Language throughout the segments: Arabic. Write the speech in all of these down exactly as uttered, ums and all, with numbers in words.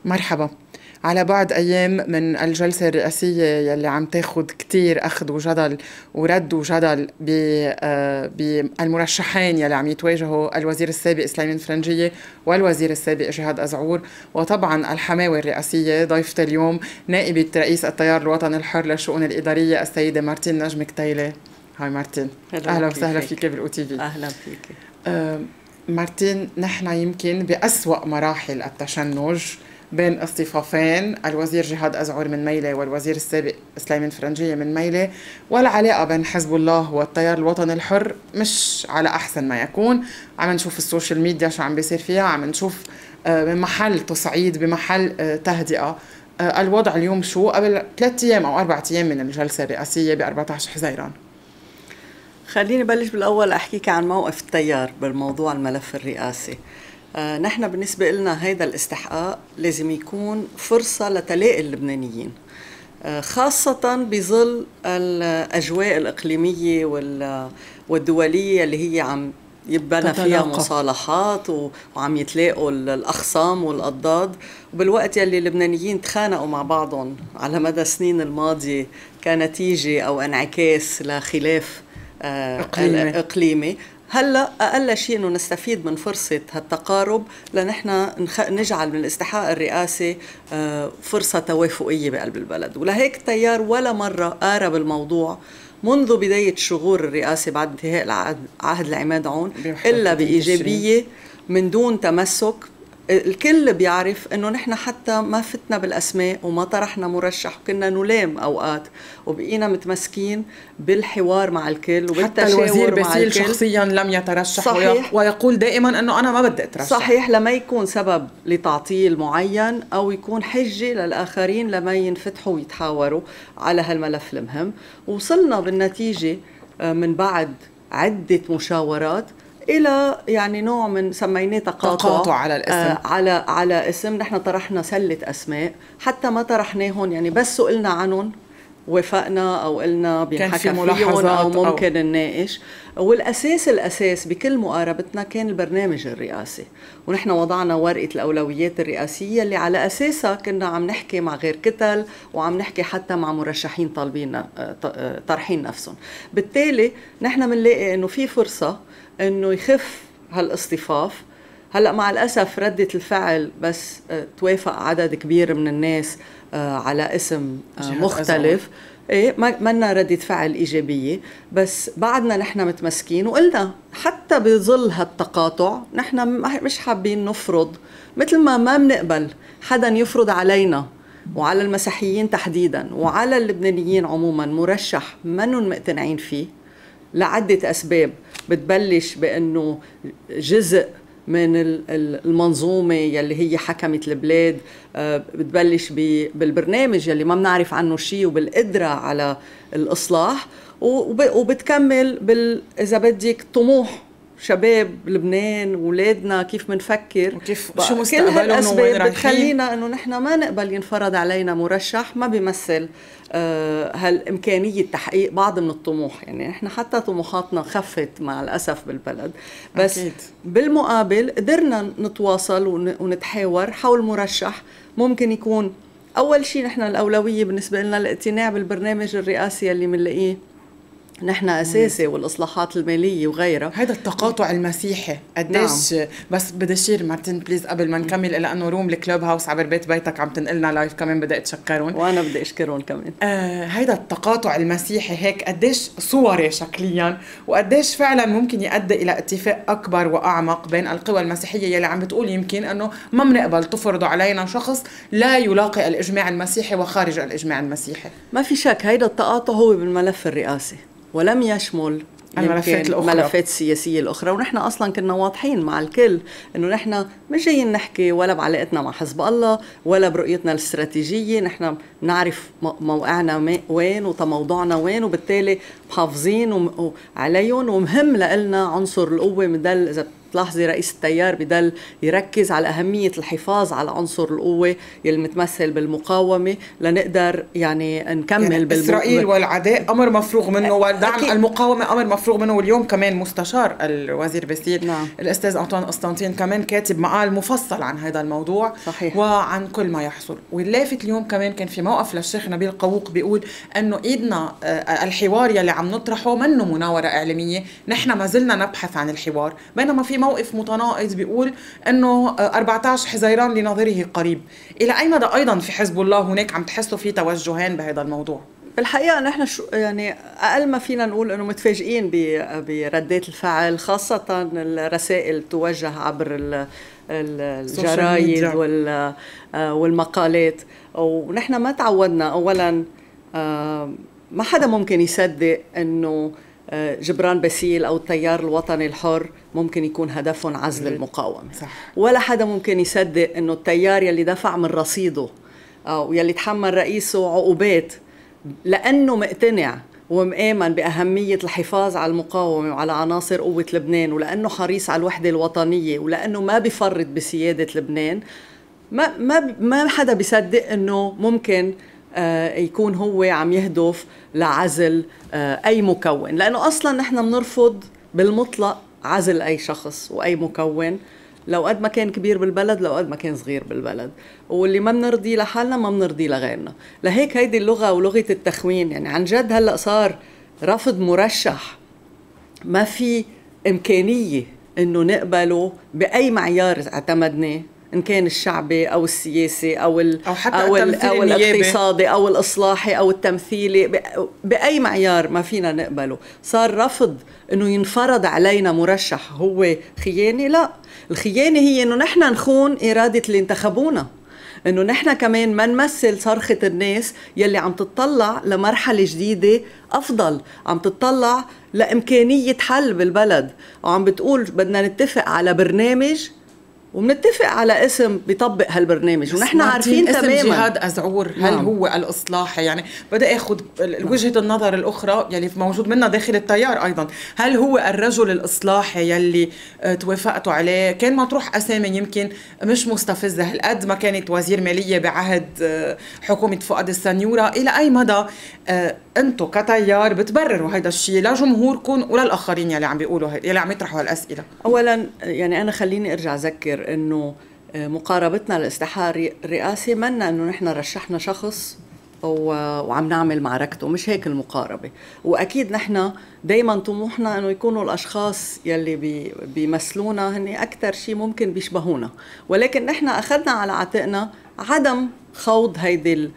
مرحبا. على بعد أيام من الجلسة الرئاسية يلي عم تاخد كتير أخذ وجدل ورد وجدل بالمرشحين يلي عم يتواجهوا الوزير السابق سليمان فرنجية والوزير السابق جهاد أزعور، وطبعا الحماوة الرئاسية. ضيفة اليوم نائبة رئيس التيار الوطني الحر للشؤون الإدارية السيدة مارتين نجم كتيلة. هاي مارتين، أهلا وسهلا فيك بالأو تي في. أهلا فيك. أه مارتين، نحن يمكن بأسوأ مراحل التشنج بين اصطفافين، الوزير جهاد أزعور من ميلة والوزير السابق سليمان فرنجية من ميلة، والعلاقة بين حزب الله والتيار الوطني الحر مش على أحسن ما يكون. عم نشوف السوشيال ميديا شو عم بيصير فيها، عم نشوف بمحل تصعيد بمحل تهدئة. الوضع اليوم شو قبل ثلاثة أيام أو أربعة أيام من الجلسة الرئاسية ب أربعة عشر حزيران؟ خليني بلش بالأول أحكيك عن موقف التيار بالموضوع الملف الرئاسي. آه نحن بالنسبة لنا هيدا الاستحقاق لازم يكون فرصة لتلاقي اللبنانيين، آه خاصة بظل الأجواء الإقليمية والدولية اللي هي عم يبنى فيها مصالحات وعم يتلاقوا الأخصام والأضداد، وبالوقت يلي اللبنانيين تخانقوا مع بعضهم على مدى السنين الماضية كنتيجة أو انعكاس لخلاف آه إقليمي. إقليمي. هلا اقل شيء انه نستفيد من فرصه هالتقارب لنحن نجعل من الاستحقاق الرئاسي فرصه توافقيه بقلب البلد، ولهيك التيار ولا مره قارب الموضوع منذ بدايه شغور الرئاسه بعد انتهاء العهد عهد العماد عون الا بايجابيه من دون تمسك. الكل بيعرف انه نحن حتى ما فتنا بالاسماء وما طرحنا مرشح، وكنا نلام اوقات وبقينا متمسكين بالحوار مع الكل وبالتشاور حتى الوزير مع باسيل الكل. شخصيا لم يترشح. صحيح. ويقول دائما انه انا ما بدي اترشح. صحيح، لما يكون سبب لتعطيل معين او يكون حجه للاخرين لما ينفتحوا ويتحاوروا على هالملف المهم. وصلنا بالنتيجه من بعد عده مشاورات الى يعني نوع من سميناه تقاطع, تقاطع على الاسم. آه على على اسم. نحن طرحنا سله اسماء، حتى ما طرحناهم يعني بس سئلنا عنهم وافقنا او قلنا بنحكى فيهم او ممكن أو نناقش. والاساس الاساس بكل مقاربتنا كان البرنامج الرئاسي، ونحن وضعنا ورقه الاولويات الرئاسيه اللي على اساسها كنا عم نحكي مع غير كتل وعم نحكي حتى مع مرشحين طالبين طرحين نفسهم. بالتالي نحن بنلاقي انه في فرصه انه يخف هالاصطفاف. هلا مع الاسف رده الفعل بس توافق عدد كبير من الناس على اسم مختلف، ايه ما لنا ردة فعل ايجابيه، بس بعدنا نحن متمسكين وقلنا حتى بظل هالتقاطع نحن مش حابين نفرض، مثل ما ما بنقبل حدا يفرض علينا وعلى المسيحيين تحديدا وعلى اللبنانيين عموما مرشح منن مقتنعين فيه لعده اسباب. بتبلش بانه جزء من المنظومة يلي هي حكمت البلاد، بتبلش بالبرنامج يلي ما بنعرف عنه شيء وبالقدرة على الإصلاح، وبتكمل بال إذا بدك طموح شباب لبنان وولادنا كيف منفكر وكيف شو مستقبلهم. كل هالأسباب بتخلينا أنه نحن ما نقبل ينفرض علينا مرشح ما بيمثل آه هالإمكانية تحقيق بعض من الطموح. يعني نحن حتى طموحاتنا خفت مع الأسف بالبلد، بس أكيد. بالمقابل قدرنا نتواصل ونتحاور حول مرشح ممكن يكون أول شيء. نحن الأولوية بالنسبة لنا الاقتناع بالبرنامج الرئاسي اللي منلاقيه نحن أساسي والإصلاحات المالية وغيرها. هذا التقاطع المسيحي قديش؟ نعم. بس بدي أشير مارتين بليز قبل ما نكمل، لأنه روم الكلوب هاوس عبر بيت بيتك عم تنقلنا لايف كمان، بدي أتشكرون وأنا بدي أشكرون كمان. آه هذا التقاطع المسيحي هيك قديش صوري شكليا، وقديش فعلا ممكن يؤدي إلى اتفاق أكبر وأعمق بين القوى المسيحية يلي عم بتقول يمكن أنه ما بنقبل تفرضوا علينا شخص لا يلاقي الإجماع المسيحي وخارج الإجماع المسيحي. ما في شك هذا التقاطع هو بالملف الرئاسي ولم يشمل الملفات الأخرى، الملفات السياسية الأخرى. ونحن أصلا كنا واضحين مع الكل إنه نحن مش جايين نحكي ولا بعلاقتنا مع حزب الله ولا برؤيتنا الاستراتيجية. نحن نعرف موقعنا وين وتموضعنا وين، وبالتالي محافظين عليهم، ومهم لنا عنصر القوة. مدل إذا بتلاحظي رئيس التيار بدل يركز على أهمية الحفاظ على عنصر القوة اللي متمثل بالمقاومة لنقدر يعني نكمل يعني بالم... إسرائيل والعداء أمر مفروغ منه، ودعم أكيد. المقاومة أمر مفروغ منه. واليوم كمان مستشار الوزير باسيل نعم. الأستاذ أنطوان قسطنطين كمان كاتب مقال مفصل عن هذا الموضوع صحيح. وعن كل ما يحصل. واللافت اليوم كمان كان في موقف للشيخ نبيل قووق بيقول أنه إيدنا الحوار يلي عم نطرحه منه مناورة إعلامية، نحن ما زلنا نبحث عن الحوار، بينما في موقف متناقض بيقول أنه أربعة عشر حزيران لنظيره قريب. إلى أي مدى أيضا في حزب الله هناك عم تحسوا في توجهان بهذا الموضوع؟ بالحقيقة نحن شو يعني أقل ما فينا نقول أنه متفاجئين بردات الفعل، خاصة الرسائل توجه عبر الجرايد والمقالات. ونحن ما تعودنا، أولا ما حدا ممكن يصدق أنه جبران باسيل أو التيار الوطني الحر ممكن يكون هدفهم عزل المقاومة صح. ولا حدا ممكن يصدق أنه التيار يلي دفع من رصيده أو يلي تحمل رئيسه عقوبات لأنه مقتنع ومآمن بأهمية الحفاظ على المقاومة وعلى عناصر قوة لبنان، ولأنه حريص على الوحدة الوطنية، ولأنه ما بيفرط بسيادة لبنان، ما ما ما حدا بيصدق أنه ممكن آه يكون هو عم يهدف لعزل آه أي مكون، لأنه أصلا نحن بنرفض بالمطلق عزل أي شخص وأي مكون، لو قد ما كان كبير بالبلد لو قد ما كان صغير بالبلد، واللي ما بنرضي لحالنا ما بنرضي لغيرنا. لهيك هيدي اللغة ولغة التخوين يعني عن جد هلأ صار رفض مرشح ما في إمكانية إنه نقبله بأي معيار اعتمدناه، إن كان الشعبي أو السياسي أو ال أو حتى أو, ال أو الاقتصادي أو الإصلاحي أو التمثيلي، بأي معيار ما فينا نقبله. صار رفض إنه ينفرض علينا مرشح هو خيانة. لا، الخيانة هي إنه نحن نخون إرادة اللي انتخبونا، إنه نحن كمان ما نمثل صرخة الناس يلي عم تطلع لمرحلة جديدة أفضل، عم تطلع لإمكانية حل بالبلد، وعم بتقول بدنا نتفق على برنامج ومنتفق على اسم بيطبق هالبرنامج، ونحن عارفين اسم تماما جهاد أزعور هل نعم. هو الإصلاحي؟ يعني بدأ أخذ وجهة النظر الأخرى يلي موجود منها داخل التيار أيضا، هل هو الرجل الإصلاحي يلي توافقتوا عليه؟ كان مطروح أسامي يمكن مش مستفزة هالقد ما كانت وزير مالية بعهد حكومة فؤاد السنيورة. إلى أي مدى أنتوا كتيار بتبرروا هيدا الشيء لجمهوركم وللآخرين يلي عم بيقولوا يلي عم يطرحوا هالأسئلة؟ أولا يعني أنا خليني أرجع أذكر إنه مقاربتنا للاستحقاق الرئاسي منا إنه نحن رشحنا شخص وعم نعمل معركته، مش هيك المقاربة. وأكيد نحن دايما طموحنا إنه يكونوا الأشخاص يلي بي بيمثلونا هن أكثر شيء ممكن بيشبهونا، ولكن نحن أخذنا على عاتقنا عدم خوض هيدي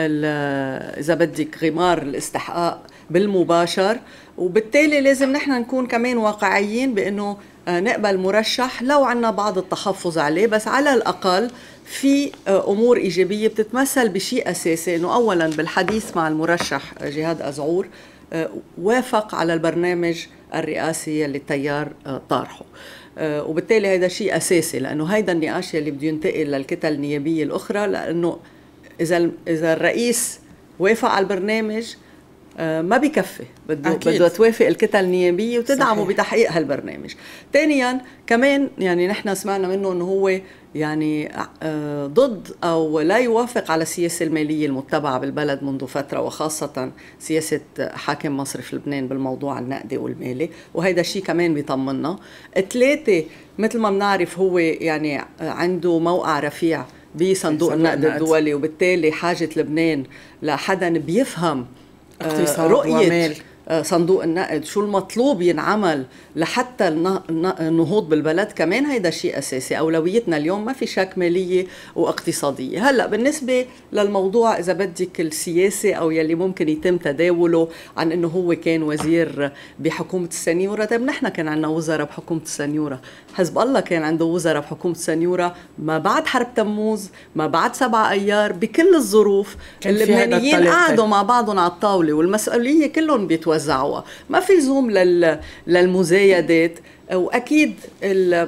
إذا بدك غمار الاستحقاق بالمباشر، وبالتالي لازم نحن نكون كمان واقعيين بأنه نقبل مرشح لو عنا بعض التحفظ عليه، بس على الأقل في أمور إيجابية بتتمثل بشيء أساسي، أنه أولا بالحديث مع المرشح جهاد أزعور وافق على البرنامج الرئاسي اللي التيار طارحه، وبالتالي هذا شيء أساسي، لأنه هيدا النقاش اللي بده ينتقل للكتل النيابية الأخرى، لأنه إذا إذا الرئيس وافق على البرنامج ما بيكفي، بده بده توافق الكتل النيابيه وتدعمه صحيح. بتحقيق هالبرنامج. ثانيا كمان يعني نحن سمعنا منه انه هو يعني ضد او لا يوافق على السياسه الماليه المتبعه بالبلد منذ فتره، وخاصه سياسه حاكم مصرف لبنان بالموضوع النقدي والمالي، وهيدا الشيء كمان بيطمنا. ثلاثه مثل ما بنعرف هو يعني عنده موقع رفيع بصندوق النقد الدولي، وبالتالي حاجه لبنان لحدا بيفهم اقتصاد رؤية ومال صندوق النقد، شو المطلوب ينعمل لحتى النهوض بالبلد، كمان هيدا شيء أساسي. أولويتنا اليوم ما في شك مالية واقتصادية. هلأ بالنسبة للموضوع إذا بدك السياسي أو يلي ممكن يتم تداوله عن أنه هو كان وزير بحكومة السنيورة، طيب نحن كان عندنا وزراء بحكومة السنيورة، حزب الله كان عنده وزراء بحكومة السنيورة ما بعد حرب تموز، ما بعد سبعة أيار، بكل الظروف اللبنانيين قعدوا مع بعضهم على الطاولة والمسؤولية كلهم بيتوزعوها، ما في لزوم لل للمزايدات. واكيد ال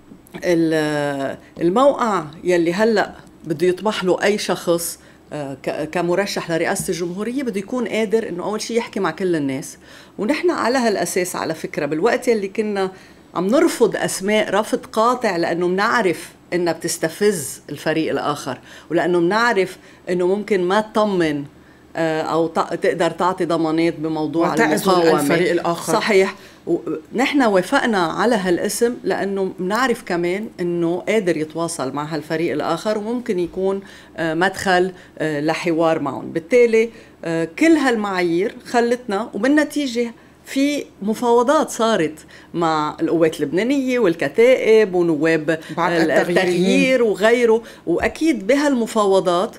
الموقع يلي هلا بده يطمح له اي شخص كمرشح لرئاسة الجمهورية بده يكون قادر انه اول شيء يحكي مع كل الناس، ونحن على هالاساس على فكرة بالوقت يلي كنا عم نرفض أسماء رفض قاطع لأنه منعرف إنها بتستفز الفريق الآخر، ولأنه منعرف إنه ممكن ما تطمن أو تقدر تعطي ضمانات بموضوع المقاومة الفريق الآخر. صحيح. نحن وافقنا على هالاسم لأنه بنعرف كمان أنه قادر يتواصل مع هالفريق الآخر وممكن يكون مدخل لحوار معهم. بالتالي كل هالمعايير خلتنا، وبالنتيجة في مفاوضات صارت مع القوات اللبنانية والكتائب ونواب التغيير وغيره، وأكيد بهالمفاوضات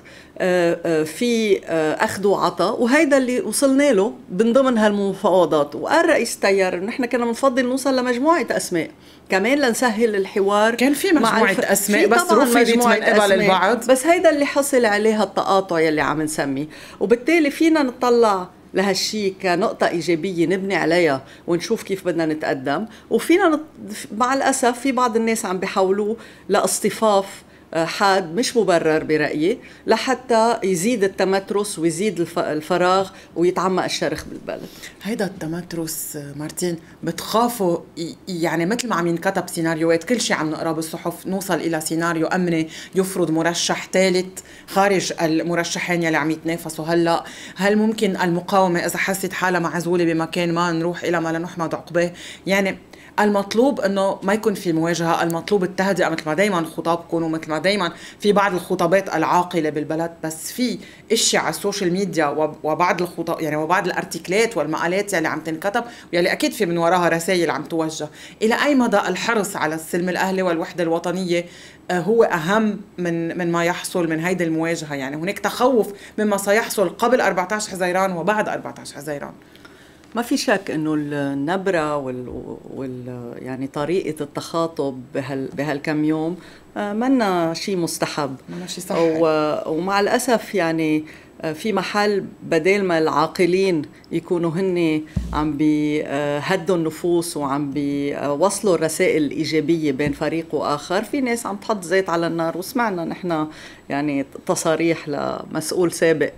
في أخذ وعطاء، وهيدا اللي وصلنا له من ضمن هالمفاوضات. وقال رئيس التيار إنه نحن كنا بنفضل نوصل لمجموعة أسماء كمان لنسهل الحوار. كان في مجموعة الف... أسماء بس رفضت من قبل البعض، بس هيدا اللي حصل عليها التقاطع يلي عم نسميه. وبالتالي فينا نطلع لهالشي كنقطة إيجابية نبني عليها ونشوف كيف بدنا نتقدم، وفينا نط... مع الأسف في بعض الناس عم بيحاولوا لاصطفاف حاد مش مبرر برأيي لحتى يزيد التمترس ويزيد الفراغ ويتعمق الشرخ بالبلد. هيدا التمترس مارتين بتخافوا يعني مثل ما عم ينكتب سيناريوهات كل شيء عم نقرأ بالصحف نوصل إلى سيناريو أمني يفرض مرشح ثالث خارج المرشحين يلي عم يتنافسوا هلا؟ هل ممكن المقاومة إذا حست حالها معزولة بمكان ما نروح إلى ما لا نحمد عقباه؟ يعني المطلوب انه ما يكون في مواجهه، المطلوب التهدئه مثل ما دائما خطابكم ومثل ما دائما في بعض الخطابات العاقله بالبلد، بس في اشياء على السوشيال ميديا وبعض الخطاب يعني وبعض الارتيكلات والمقالات يلي عم تنكتب ويلي اكيد في من وراها رسائل عم توجه. الى اي مدى الحرص على السلم الاهلي والوحده الوطنيه هو اهم من من ما يحصل من هيدي المواجهه؟ يعني هناك تخوف مما سيحصل قبل أربعة عشر حزيران وبعد أربعة عشر حزيران. ما في شك انه النبره وال, وال يعني طريقه التخاطب بهال بهالكم يوم منا شيء مستحب، منا شيء صحي. ومع الاسف يعني في محل بدل ما العاقلين يكونوا هن عم بيهدوا النفوس وعم بيوصلوا الرسائل الإيجابية بين فريق وآخر، في ناس عم تحط زيت على النار. وسمعنا نحن يعني تصاريح لمسؤول سابق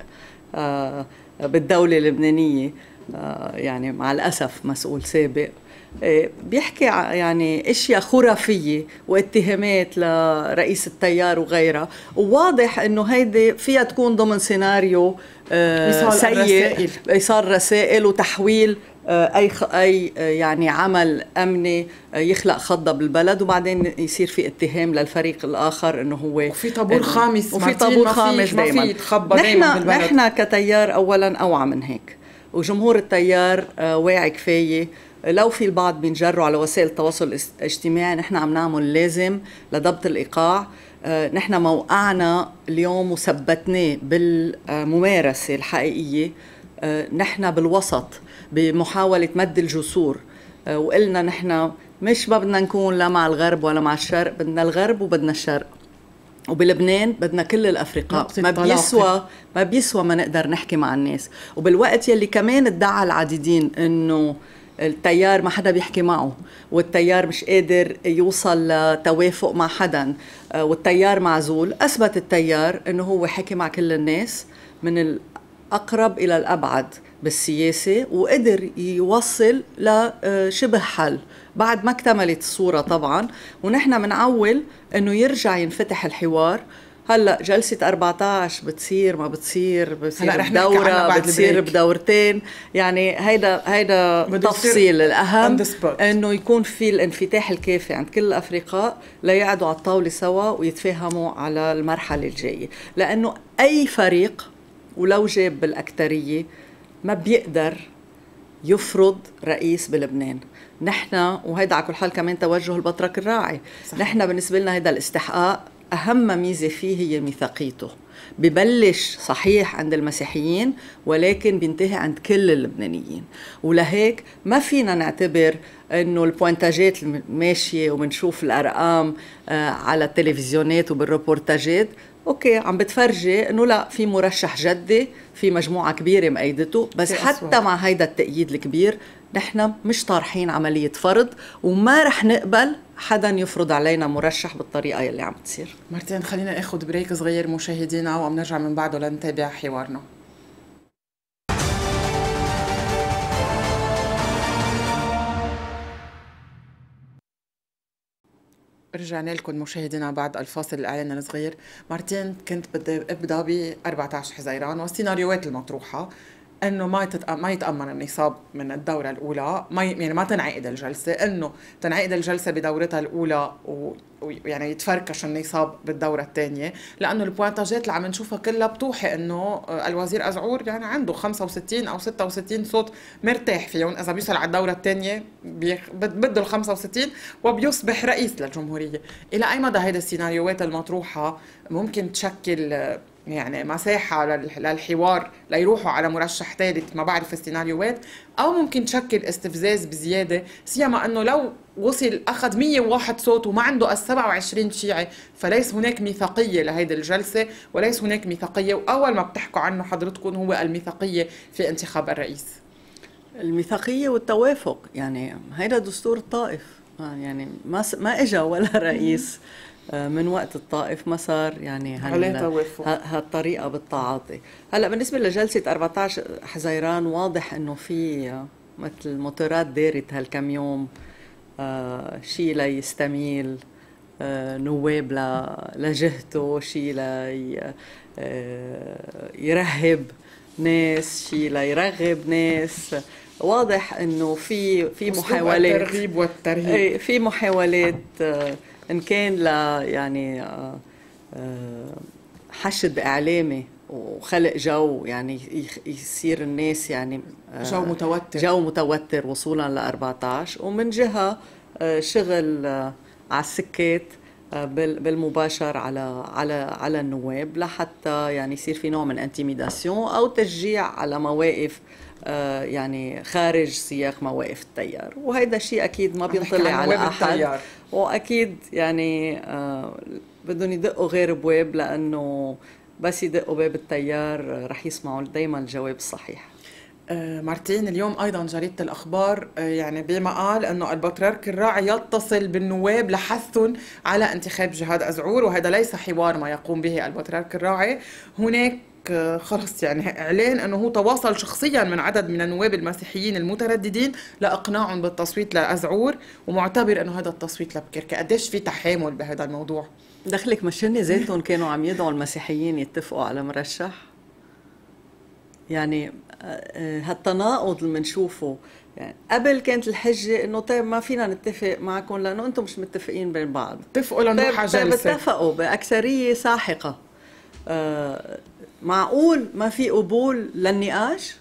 بالدولة اللبنانية، يعني مع الأسف مسؤول سابق، بيحكي يعني اشياء خرافيه واتهامات لرئيس التيار وغيرها، وواضح انه هيدي فيها تكون ضمن سيناريو سيء، ايصال رسائل وتحويل اي اي يعني عمل امني يخلق خضه بالبلد، وبعدين يصير في اتهام للفريق الاخر انه هو وفي طابور خامس، وفي طابور خامس دايما ما في يتخبى دايما بالبلد. نحن كتيار اولا اوعى من هيك، وجمهور التيار واعي كفايه. لو في البعض بينجروا على وسائل التواصل الاجتماعي، نحن عم نعمل لازم لضبط الإيقاع. نحن موقعنا اليوم وثبتناه بالممارسة الحقيقية، نحن بالوسط بمحاولة مد الجسور، وقلنا نحن مش ما بدنا نكون لا مع الغرب ولا مع الشرق، بدنا الغرب وبدنا الشرق، وبلبنان بدنا كل الأفرقاء. ما بيسوى ما بيسوى ما نقدر نحكي مع الناس. وبالوقت يلي كمان ادعى العديدين انه التيار ما حدا بيحكي معه، والتيار مش قادر يوصل لتوافق مع حدا، والتيار معزول، أثبت التيار أنه هو حكي مع كل الناس من الأقرب إلى الأبعد بالسياسة، وقدر يوصل لشبه حل بعد ما اكتملت الصورة طبعا. ونحن منعول أنه يرجع ينفتح الحوار. هلا جلسة أربعة عشر بتصير ما بتصير، بتصير بدورة بتصير بدورتين، يعني هيدا هيدا تفصيل. الأهم إنه يكون في الانفتاح الكافي عند كل الأفرقاء ليقعدوا على الطاولة سوا ويتفاهموا على المرحلة الجاية، لأنه أي فريق ولو جاب بالأكترية ما بيقدر يفرض رئيس بلبنان. نحن وهيدا على كل حال كمان توجه البطرك الراعي، نحن بالنسبة لنا هيدا الاستحقاق أهم ميزة فيه هي ميثاقيته. ببلش صحيح عند المسيحيين ولكن بينتهي عند كل اللبنانيين، ولهيك ما فينا نعتبر انه البوينتاجات ماشية وبنشوف الأرقام على التلفزيونات وبالروبورتاجات اوكي عم بتفرجي انه لا في مرشح جدي، في مجموعة كبيرة مأيدته، بس حتى أسوأ. مع هيدا التأييد الكبير نحن مش طارحين عملية فرض، وما رح نقبل حدا يفرض علينا مرشح بالطريقة اللي عم تصير. مارتين خلينا اخذ بريك صغير مشاهدينا وعم نرجع من بعده لنتابع حوارنا. رجعنا لكم مشاهدينا بعد الفاصل الإعلان الصغير. مارتين، كنت بدي أبدأ ب أربعة عشر حزيران والسيناريوهات المطروحة انه ما يتط... ما يتامن النصاب من الدوره الاولى، ما ي... يعني ما تنعقد الجلسه، انه تنعقد الجلسه بدورتها الاولى ويعني و... يتفركش النصاب بالدوره الثانيه، لانه البوانتاجات اللي عم نشوفها كلها بتوحي انه الوزير أزعور يعني عنده خمسة وستين او ستة وستين صوت مرتاح فيهم، اذا بيوصل على الدوره الثانيه بيخ... بده ال خمسة وستين وبيصبح رئيس للجمهوريه. الى اي مدى هيدا السيناريوهات المطروحه ممكن تشكل يعني مساحة للحوار ليروحوا على مرشح ثالث؟ ما بعرف السيناريوهات، أو ممكن تشكل استفزاز بزيادة، سيما أنه لو وصل أخذ مية وواحد صوت وما عنده السبعة وعشرين شيعي، فليس هناك ميثاقية لهيدي الجلسة، وليس هناك ميثاقية، وأول ما بتحكوا عنه حضرتكم هو الميثاقية في انتخاب الرئيس. الميثاقية والتوافق، يعني هيدا دستور الطائف، يعني ما ما إجا ولا رئيس من وقت الطائف ما صار يعني هالطريقة بالتعاطي. هلا بالنسبة لجلسة أربعة عشر حزيران واضح انه في مثل موتورات دارت هالكم يوم، آه شي ليستميل آه نواب لجهته، شي لي آه يرهب ناس، شي ليرغب ناس. واضح انه في في محاولات الترغيب والترهيب، في محاولات آه إن كان ل يعني حشد إعلامي وخلق جو يعني يصير الناس يعني جو متوتر جو متوتر وصولا ل أربعة عشر، ومن جهة شغل على السكات بالمباشر على على على النواب لحتى يعني يصير في نوع من انتيميداسيون أو تشجيع على مواقف يعني خارج سياق مواقف التيار. وهذا الشيء أكيد ما بينطلع على أحد التيار. وأكيد يعني آه بدهم يدقوا غير بواب، لأنه بس يدقوا باب التيار رح يسمعوا دايما الجواب الصحيح. آه مارتين، اليوم أيضا جريدة الأخبار آه يعني بمقال أنه البطريرك الراعي يتصل بالنواب لحثهم على انتخاب جهاد أزعور، وهذا ليس حوار ما يقوم به البطريرك الراعي. هناك خلص يعني اعلان انه هو تواصل شخصيا من عدد من النواب المسيحيين المترددين لاقناعهم بالتصويت لأزعور، ومعتبر انه هذا التصويت لبكركه. قديش في تحامل بهذا الموضوع؟ دخلك مشني ذاتهم كانوا عم يدعوا المسيحيين يتفقوا على مرشح، يعني هالتناقض اللي بنشوفه. يعني قبل كانت الحجه انه طيب ما فينا نتفق معكم لانه انتم مش متفقين بين بعض، اتفقوا لنروح على جلسه. طيب اتفقوا باكثريه ساحقه، آه معقول ما في قبول للنقاش؟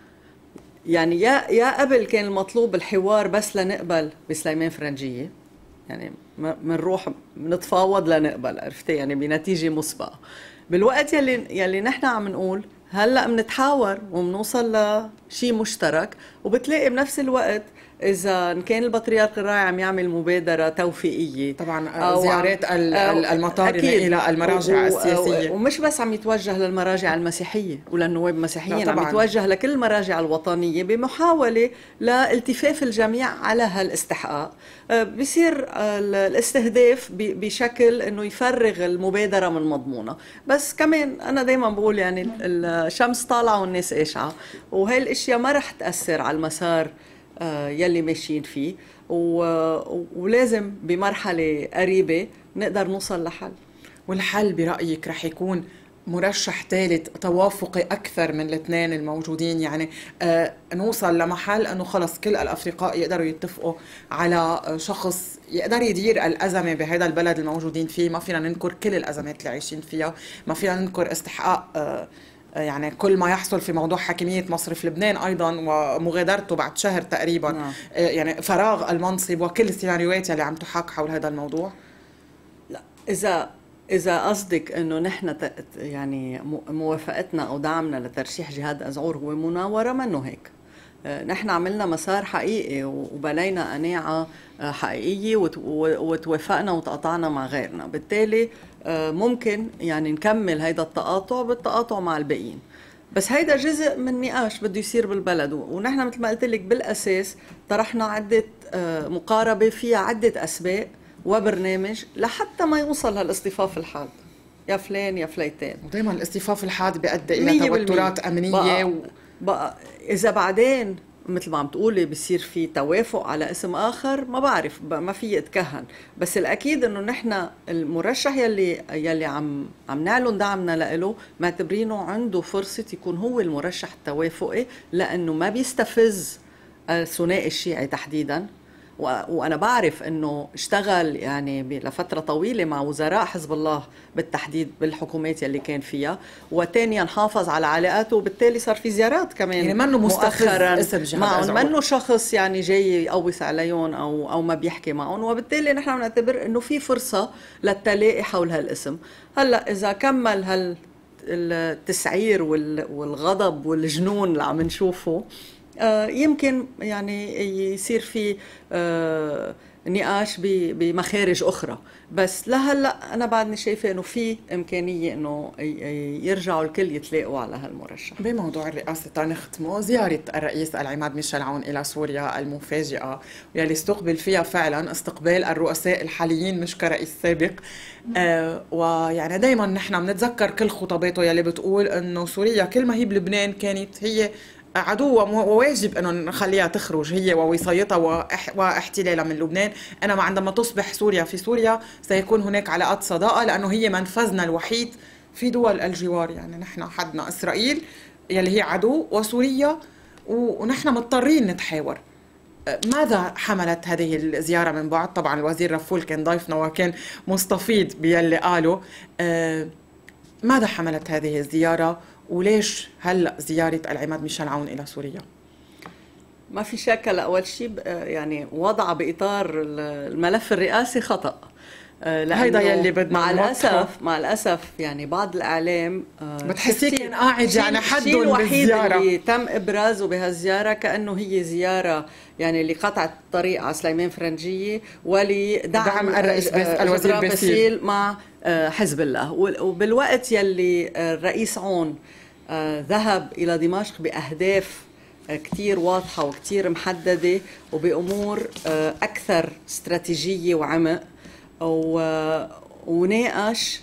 يعني يا يا قبل كان المطلوب الحوار بس لنقبل بسليمان فرنجية، يعني منروح نتفاوض لنقبل، عرفتي، يعني بنتيجة مسبقة. بالوقت يلي يلي نحن عم نقول هلا بنتحاور وبنوصل لشيء مشترك، وبتلاقي بنفس الوقت إذا كان البطريرك الراعي عم يعمل مبادرة توفيقية، طبعا زيارات المطار إلى المراجع السياسية، ومش بس عم يتوجه للمراجع المسيحية وللنواب المسيحيين، عم يتوجه لكل المراجع الوطنية بمحاولة لالتفاف الجميع على هالاستحقاق. بيصير الاستهداف بشكل انه يفرغ المبادرة من مضمونها. بس كمان انا دايما بقول يعني الشمس طالعة والناس قاشعة، وهي الاشياء ما رح تأثر على المسار يلي ماشيين فيه، ولازم بمرحلة قريبة نقدر نوصل لحل. والحل برأيك رح يكون مرشح ثالث توافقي أكثر من الاثنين الموجودين؟ يعني آه نوصل لمحل أنه خلص كل الأفرقاء يقدروا يتفقوا على شخص يقدر يدير الأزمة بهذا البلد الموجودين فيه. ما فينا ننكر كل الأزمات اللي عايشين فيها، ما فينا ننكر استحقاق آه يعني كل ما يحصل في موضوع حاكمية مصرف لبنان أيضا ومغادرته بعد شهر تقريبا، نعم. يعني فراغ المنصب وكل السيناريوهات اللي عم تحاك حول هذا الموضوع. لا، إذا إذا قصدك إنه نحن يعني موافقتنا أو دعمنا لترشيح جهاد أزعور هو مناورة، منه هيك. نحن عملنا مسار حقيقي وبلينا قناعة حقيقية وتوافقنا وتقاطعنا مع غيرنا، بالتالي ممكن يعني نكمل هيدا التقاطع بالتقاطع مع الباقيين. بس هيدا جزء من نقاش بده يصير بالبلد، ونحن مثل ما قلت لك بالأساس طرحنا عدة مقاربة فيها عدة أسباب وبرنامج لحتى ما يوصل هالاصطفاف الحاد، يا فلان يا فليتين. ودائما الاصطفاف الحاد بيؤدي إلى توترات أمنية بقى, و... بقى إذا بعدين مثل ما عم تقولي بصير في توافق على اسم آخر، ما بعرف، ما في اتكهن. بس الأكيد إنه نحن المرشح يلي يلي عم عم نعلن دعمنا له معتبرينه عنده فرصة يكون هو المرشح التوافقي، لأنه ما بيستفز الثنائي الشيعي تحديداً. وأنا بعرف أنه اشتغل يعني لفترة طويلة مع وزراء حزب الله بالتحديد بالحكومات يلي كان فيها، وتانيا حافظ على علاقاته، وبالتالي صار في زيارات كمان يعني منه مستفز معهم، منه شخص يعني جاي يقوس عليهم أو, أو ما بيحكي معهم. وبالتالي نحن نعتبر أنه في فرصة للتلاقي حول هالاسم. هلأ إذا كمل هال التسعير والغضب والجنون اللي عم نشوفه، آه يمكن يعني يصير في آه نقاش بمخارج أخرى. بس لهلا أنا بعدني شايفة إنه في إمكانية إنه يرجعوا الكل يتلاقوا على هالمرشح. بموضوع الرئاسة تنختمه، زيارة الرئيس العماد ميشيل عون إلى سوريا المفاجئة واللي استقبل فيها فعلا استقبال الرؤساء الحاليين مش كرئيس سابق. آه ويعني دايما نحن بنتذكر كل خطاباته يلي بتقول إنه سوريا كل ما هي بلبنان كانت هي عدوة وواجب أنه نخليها تخرج هي ووصايتها واحتلالها من لبنان. أنما عندما تصبح سوريا في سوريا سيكون هناك علاقات صداقة، لأنه هي منفذنا الوحيد في دول الجوار. يعني نحن حدنا إسرائيل يلي هي عدو وسوريا، ونحن مضطرين نتحاور. ماذا حملت هذه الزيارة من بعد؟ طبعا الوزير رفول كان ضيفنا وكان مستفيض بيلي قاله. ماذا حملت هذه الزيارة، وليش هلأ زيارة العماد ميشيل عون إلى سوريا؟ ما في شك. لأول شيء يعني وضع بإطار الملف الرئاسي خطأ. هيدا يلي بدنا مع الأسف مع الأسف يعني بعض الإعلام بتحسيه كان قاعد يعني حدهم بالزيارة. الوحيد اللي تم إبرازه بهالزيارة كأنه هي زيارة يعني لقطع الطريق على سليمان فرنجية ولدعم الرئيس الوزير باسيل مع حزب الله. وبالوقت يلي الرئيس عون ذهب إلى دمشق بأهداف كتير واضحة وكتير محددة وبأمور أكثر استراتيجية وعمق، وناقش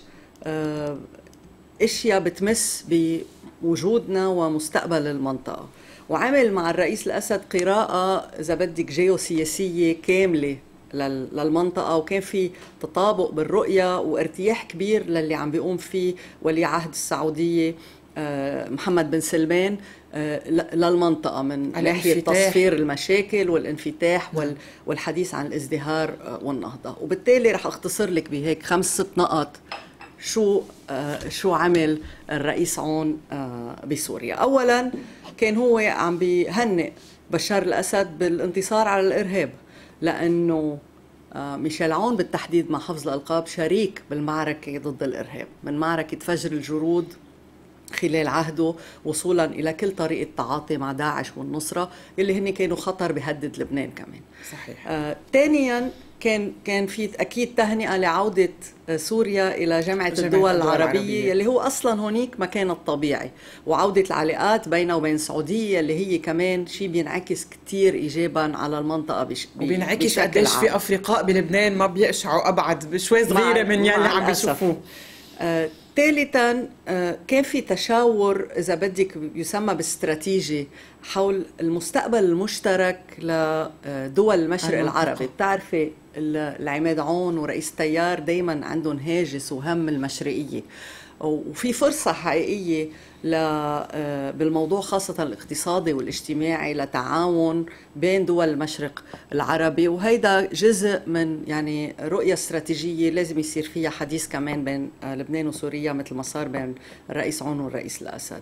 اشياء بتمس بوجودنا ومستقبل المنطقة، وعمل مع الرئيس الأسد قراءة إذا بدك جيوسياسية كاملة للمنطقة، وكان في تطابق بالرؤية وارتياح كبير للي عم بيقوم فيه ولي عهد السعودية محمد بن سلمان للمنطقة من ناحية تصفير المشاكل والانفتاح والحديث عن الازدهار والنهضة. وبالتالي رح أختصر لك بهيك خمس ست نقط شو شو عمل الرئيس عون بسوريا. أولا كان هو عم بيهنئ بشار الأسد بالانتصار على الإرهاب، لأنه ميشيل عون بالتحديد مع حفظ الألقاب شريك بالمعركة ضد الإرهاب، من معركة فجر الجرود خلال عهده وصولا إلى كل طريقة تعاطي مع داعش والنصرة اللي هن كانوا خطر بهدد لبنان كمان. صحيح. آه، ثانيا كان كان في أكيد تهنئة لعودة سوريا إلى جامعة, جامعة الدول العربية, العربية اللي هو أصلا هونيك مكان الطبيعي، وعودة العلاقات بينه وبين السعودية اللي هي كمان شيء بينعكس كتير إيجابا على المنطقة بش وبينعكس قديش في أفريقاء بلبنان ما بيقشعوا أبعد بشوي صغيرة من يلي عم بيشوفوه. آه، ثالثا كان في تشاور إذا بدك يسمى باستراتيجي حول المستقبل المشترك لدول المشرق العربي. بتعرفي العماد عون ورئيس التيار دايما عندهم هاجس وهم المشرقية، وفي فرصة حقيقية بالموضوع خاصة الاقتصادي والاجتماعي لتعاون بين دول المشرق العربي، وهيدا جزء من يعني رؤية استراتيجية لازم يصير فيها حديث كمان بين لبنان وسوريا مثل ما صار بين الرئيس عون والرئيس الأسد.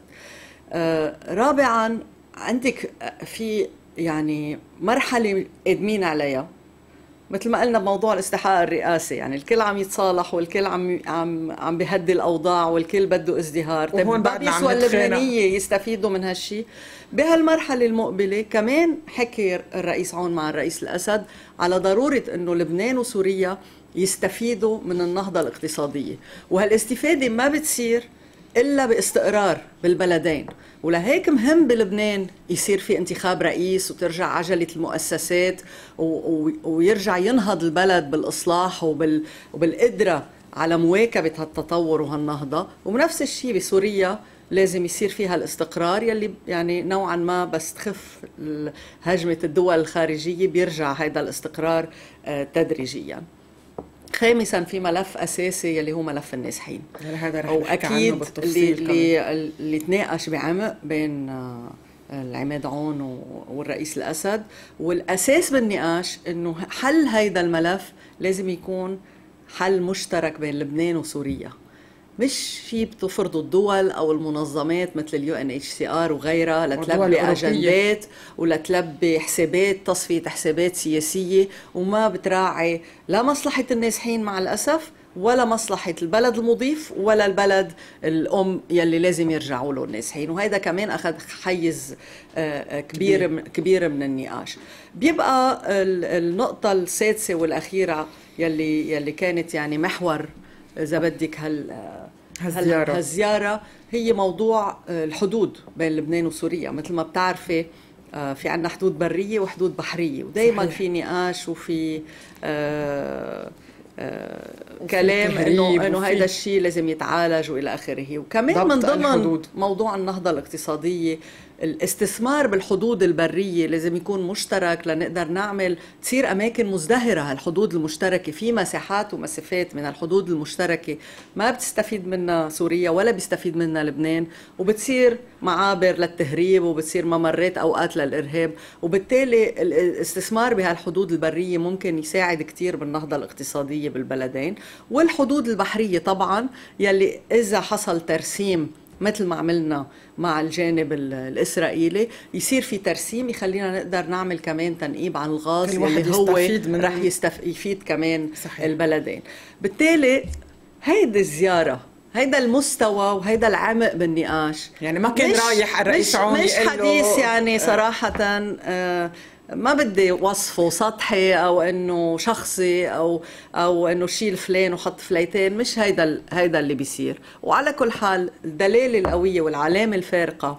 رابعا عندك في يعني مرحلة قادمين عليها مثل ما قلنا بموضوع الاستحقاق الرئاسي، يعني الكل عم يتصالح والكل عم عم عم بيهدي الاوضاع والكل بده ازدهار. طيب ما بيسوى اللبنانيه يستفيدوا من هالشيء. بهالمرحله المقبله كمان حكي الرئيس عون مع الرئيس الاسد على ضروره انه لبنان وسوريا يستفيدوا من النهضه الاقتصاديه، وهالاستفاده ما بتصير إلا باستقرار بالبلدين. ولهيك مهم بلبنان يصير في انتخاب رئيس وترجع عجلة المؤسسات ويرجع ينهض البلد بالإصلاح وبالقدرة على مواكبة هالتطور وهالنهضة. وبنفس الشيء بسوريا لازم يصير فيها الاستقرار يلي يعني نوعا ما بس تخف هجمة الدول الخارجية بيرجع هذا الاستقرار تدريجيا. خامسا في ملف اساسي يلي هو ملف النازحين، هذا رح نحكي عنه بالتفصيل. اللي اللي تناقش بعمق بين العماد عون والرئيس الأسد، والأساس بالنقاش إنه حل هيدا الملف لازم يكون حل مشترك بين لبنان وسوريا، مش شيء بتفرضوا الدول أو المنظمات مثل اليو ان اتش سي ار وغيرها لتلبي أجندات ولتلبي حسابات، تصفية حسابات سياسية، وما بتراعي لا مصلحة النازحين مع الأسف ولا مصلحة البلد المضيف ولا البلد الأم يلي لازم يرجعوا له النازحين. وهذا كمان أخذ حيز كبير كبير من النقاش. بيبقى النقطة السادسة والأخيرة يلي يلي كانت يعني محور إذا بدك هال هالزيارة. هالزيارة هي موضوع الحدود بين لبنان وسوريا. مثل ما بتعرفي في عنا حدود برية وحدود بحرية، ودايما في نقاش وفي آه آه كلام انه انه هيدا الشيء لازم يتعالج والى اخره. وكمان من ضمن الحدود. موضوع النهضه الاقتصاديه، الاستثمار بالحدود البريه لازم يكون مشترك لنقدر نعمل تصير اماكن مزدهره. هالحدود المشتركه في مساحات ومسافات من الحدود المشتركه ما بتستفيد منها سوريا ولا بيستفيد منها لبنان، وبتصير معابر للتهريب وبتصير ممرات اوقات للارهاب، وبالتالي الاستثمار بهالحدود البريه ممكن يساعد كتير بالنهضه الاقتصاديه بالبلدين. والحدود البحريه طبعا يلي اذا حصل ترسيم مثل ما عملنا مع الجانب الإسرائيلي، يصير في ترسيم يخلينا نقدر نعمل كمان تنقيب عن الغاز اللي هو رح يفيد كمان صحيح. البلدين. بالتالي هيدي الزيارة، هيدا المستوى وهيدا العمق بالنقاش، يعني ما كان رايح الرئيس عون مش حديث يعني صراحة آه ما بدي وصفه سطحي او انه شخصي او او انه شيل فلان وحط فليتين، مش هيدا هيدا اللي بيصير. وعلى كل حال الدلاله القويه والعلامه الفارقه،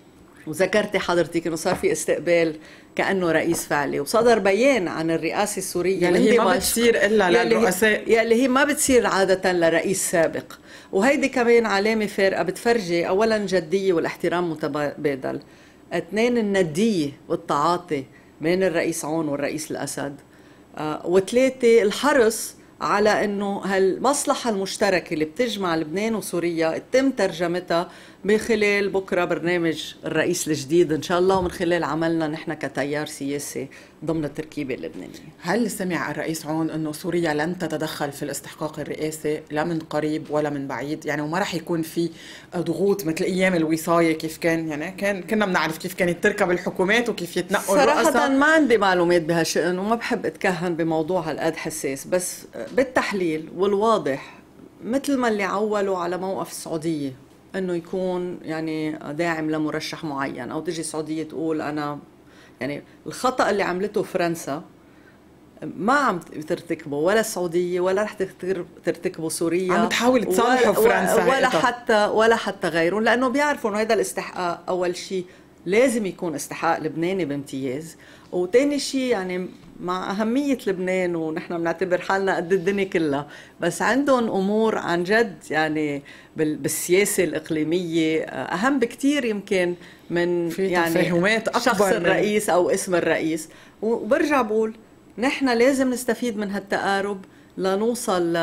وذكرتي حضرتك انه صار في استقبال كانه رئيس فعلي، وصدر بيان عن الرئاسه السوريه يعني هي ما بتصير الا للرؤساء، يلي هي ما بتصير عاده لرئيس سابق. وهيدي كمان علامه فارقه بتفرجي اولا جديه والاحترام متبادل، اثنين النديه والتعاطي بين الرئيس عون والرئيس الأسد، آه وثلاثة الحرص على أنه هالمصلحة المشتركة اللي بتجمع لبنان وسوريا يتم ترجمتها من خلال بكرة برنامج الرئيس الجديد إن شاء الله، ومن خلال عملنا نحن كتيار سياسي ضمن التركيبة اللبنانية. هل سمع الرئيس عون أنه سوريا لن تتدخل في الاستحقاق الرئاسي لا من قريب ولا من بعيد؟ يعني وما رح يكون في ضغوط مثل أيام الوصاية كيف كان، يعني كان كنا بنعرف كيف كانت تركب الحكومات وكيف يتنقل الرؤساء. صراحة ما عندي معلومات بهالشأن وما بحب أتكهن بموضوع هالقد حساس، بس بالتحليل والواضح مثل ما اللي عولوا على موقف السعودية انه يكون يعني داعم لمرشح معين، او تجي السعوديه تقول انا يعني الخطا اللي عملته فرنسا ما عم ترتكبه ولا السعوديه ولا رح ترتكبه سوريا، عم تحاول تصالحوا فرنسا ولا حتى ولا حتى غيرهم، لانه بيعرفوا انه هذا الاستحقاق اول شيء لازم يكون استحقاق لبناني بامتياز، وثاني شيء يعني مع أهمية لبنان ونحن بنعتبر حالنا قد الدنيا كلها، بس عندهم أمور عن جد يعني بالسياسة الإقليمية أهم بكتير يمكن من يعني شخص الرئيس أو اسم الرئيس. وبرجع بقول نحن لازم نستفيد من هالتقارب لنوصل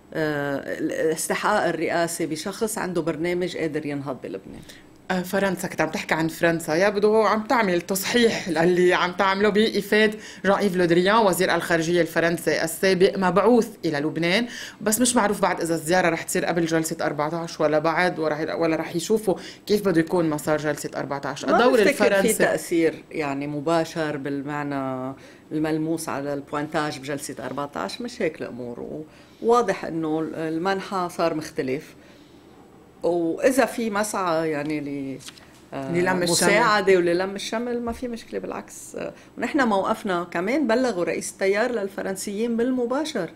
لاستحقاق الرئاسة بشخص عنده برنامج قادر ينهض بلبنان. فرنسا كنت عم تحكي عن فرنسا، يبدو عم تعمل تصحيح اللي عم تعمله بإفادة جان إيف لو دريان وزير الخارجية الفرنسي السابق مبعوث إلى لبنان، بس مش معروف بعد إذا الزيارة رح تصير قبل جلسة أربعة عشر ولا بعد، ولا رح يشوفوا كيف بده يكون مسار جلسة أربعة عشر. الدور الفرنسي في تأثير يعني مباشر بالمعنى الملموس على البوانتاج بجلسة أربعة عشر، مش هيك الأمور، وواضح إنه المنحى صار مختلف، وإذا في مسعى يعني للم مساعدة وللم الشمل ما في مشكلة، بالعكس. ونحن موقفنا كمان بلغوا رئيس التيار للفرنسيين بالمباشر،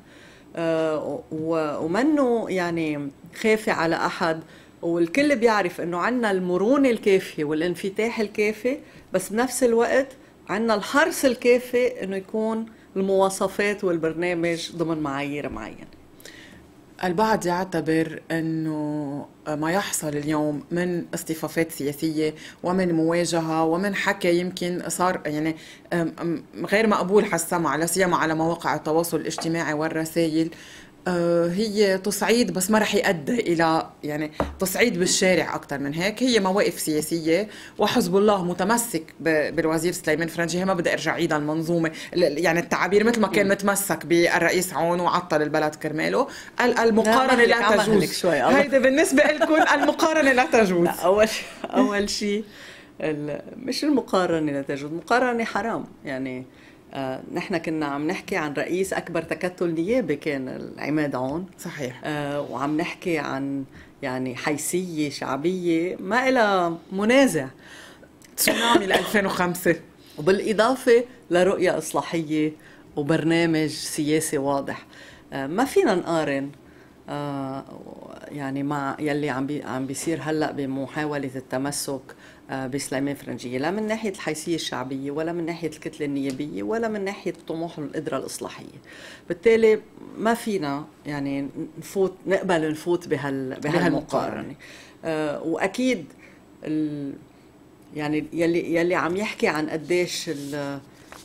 ومنه يعني خافي على أحد، والكل بيعرف إنه عنا المرونة الكافية والانفتاح الكافي، بس بنفس الوقت عنا الحرص الكافي إنه يكون المواصفات والبرنامج ضمن معايير معينة. البعض يعتبر أنه ما يحصل اليوم من اصطفافات سياسية ومن مواجهة ومن حكي يمكن صار يعني غير مقبول حالسمع، لا سيما على مواقع التواصل الاجتماعي والرسائل، هي تصعيد بس ما رح يؤدي الى يعني تصعيد بالشارع اكثر من هيك. هي مواقف سياسيه، وحزب الله متمسك بالوزير سليمان فرنجي. هي ما بدي ارجع عيد المنظومه، يعني التعابير مثل ما كان متمسك بالرئيس عون وعطل البلد كرماله. المقارنه لا تجوز. هيدا بالنسبه لكم المقارنه لا تجوز. لا اول اول شيء مش المقارنه لا تجوز، المقارنه حرام. يعني آه نحن كنا عم نحكي عن رئيس أكبر تكتل نيابي كان العماد عون. صحيح. آه وعم نحكي عن يعني حيثية شعبية ما إلها منازع. تسونامي ل ألفين وخمسة، وبالإضافة لرؤية إصلاحية وبرنامج سياسي واضح. آه ما فينا نقارن آه يعني مع يلي عم بي عم بيصير هلا بمحاولة التمسك بسليمان فرنجية، لا من ناحية الحيثية الشعبية ولا من ناحية الكتلة النيابية ولا من ناحية الطموح والقدرة الإصلاحية. بالتالي ما فينا يعني نفوت نقبل نفوت بهال بهالمقارنة. آه وأكيد ال يعني يلي يلي عم يحكي عن قديش آه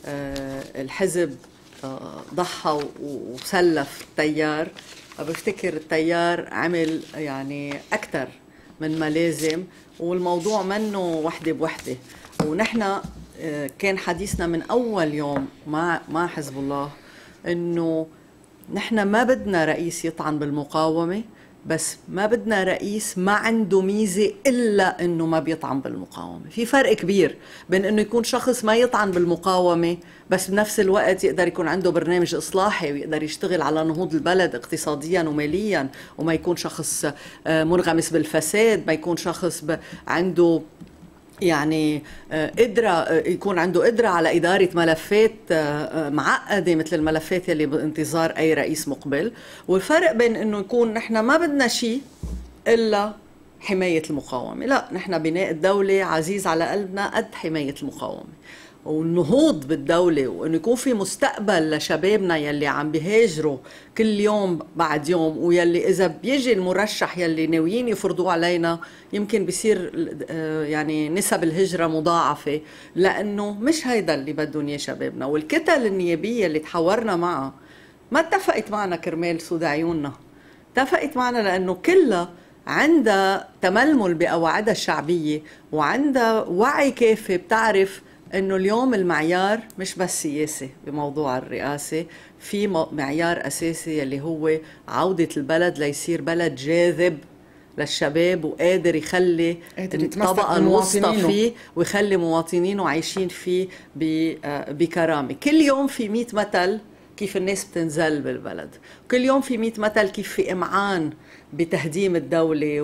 الحزب آه ضحى وسلف التيار، بفتكر التيار عمل يعني أكثر من ما لازم، والموضوع منه وحده بوحده. ونحن كان حديثنا من اول يوم مع مع حزب الله انه نحن ما بدنا رئيس يطعن بالمقاومه، بس ما بدنا رئيس ما عنده ميزه الا انه ما بيطعن بالمقاومه. في فرق كبير بين انه يكون شخص ما يطعن بالمقاومه بس بنفس الوقت يقدر يكون عنده برنامج اصلاحي ويقدر يشتغل على نهوض البلد اقتصاديا وماليا، وما يكون شخص منغمس بالفساد، ما يكون شخص عنده يعني قدرة يكون عنده قدرة على إدارة ملفات معقدة مثل الملفات اللي بانتظار أي رئيس مقبل. والفرق بين إنه يكون نحن ما بدنا شيء إلا حماية المقاومة، لا نحن بناء الدولة عزيز على قلبنا قد حماية المقاومة والنهوض بالدولة، وإنه يكون في مستقبل لشبابنا يلي عم بيهاجروا كل يوم بعد يوم، ويلي إذا بيجي المرشح يلي ناويين يفرضوه علينا يمكن بيصير يعني نسب الهجرة مضاعفة، لأنه مش هيدا اللي بدهم إياه شبابنا. والكتل النيابية اللي تحاورنا معها ما اتفقت معنا كرمال سود عيوننا، اتفقت معنا لأنه كلها عندها تململ بقواعدها الشعبية وعندها وعي كافي بتعرف انه اليوم المعيار مش بس سياسي بموضوع الرئاسة، في معيار اساسي اللي هو عودة البلد ليصير بلد جاذب للشباب وقادر يخلي الطبقة الوسطى فيه ويخلي مواطنينه عايشين فيه بكرامة. كل يوم في مئة مثل كيف الناس بتنزل بالبلد، كل يوم في مئة مثل كيف في إمعان بتهديم الدولة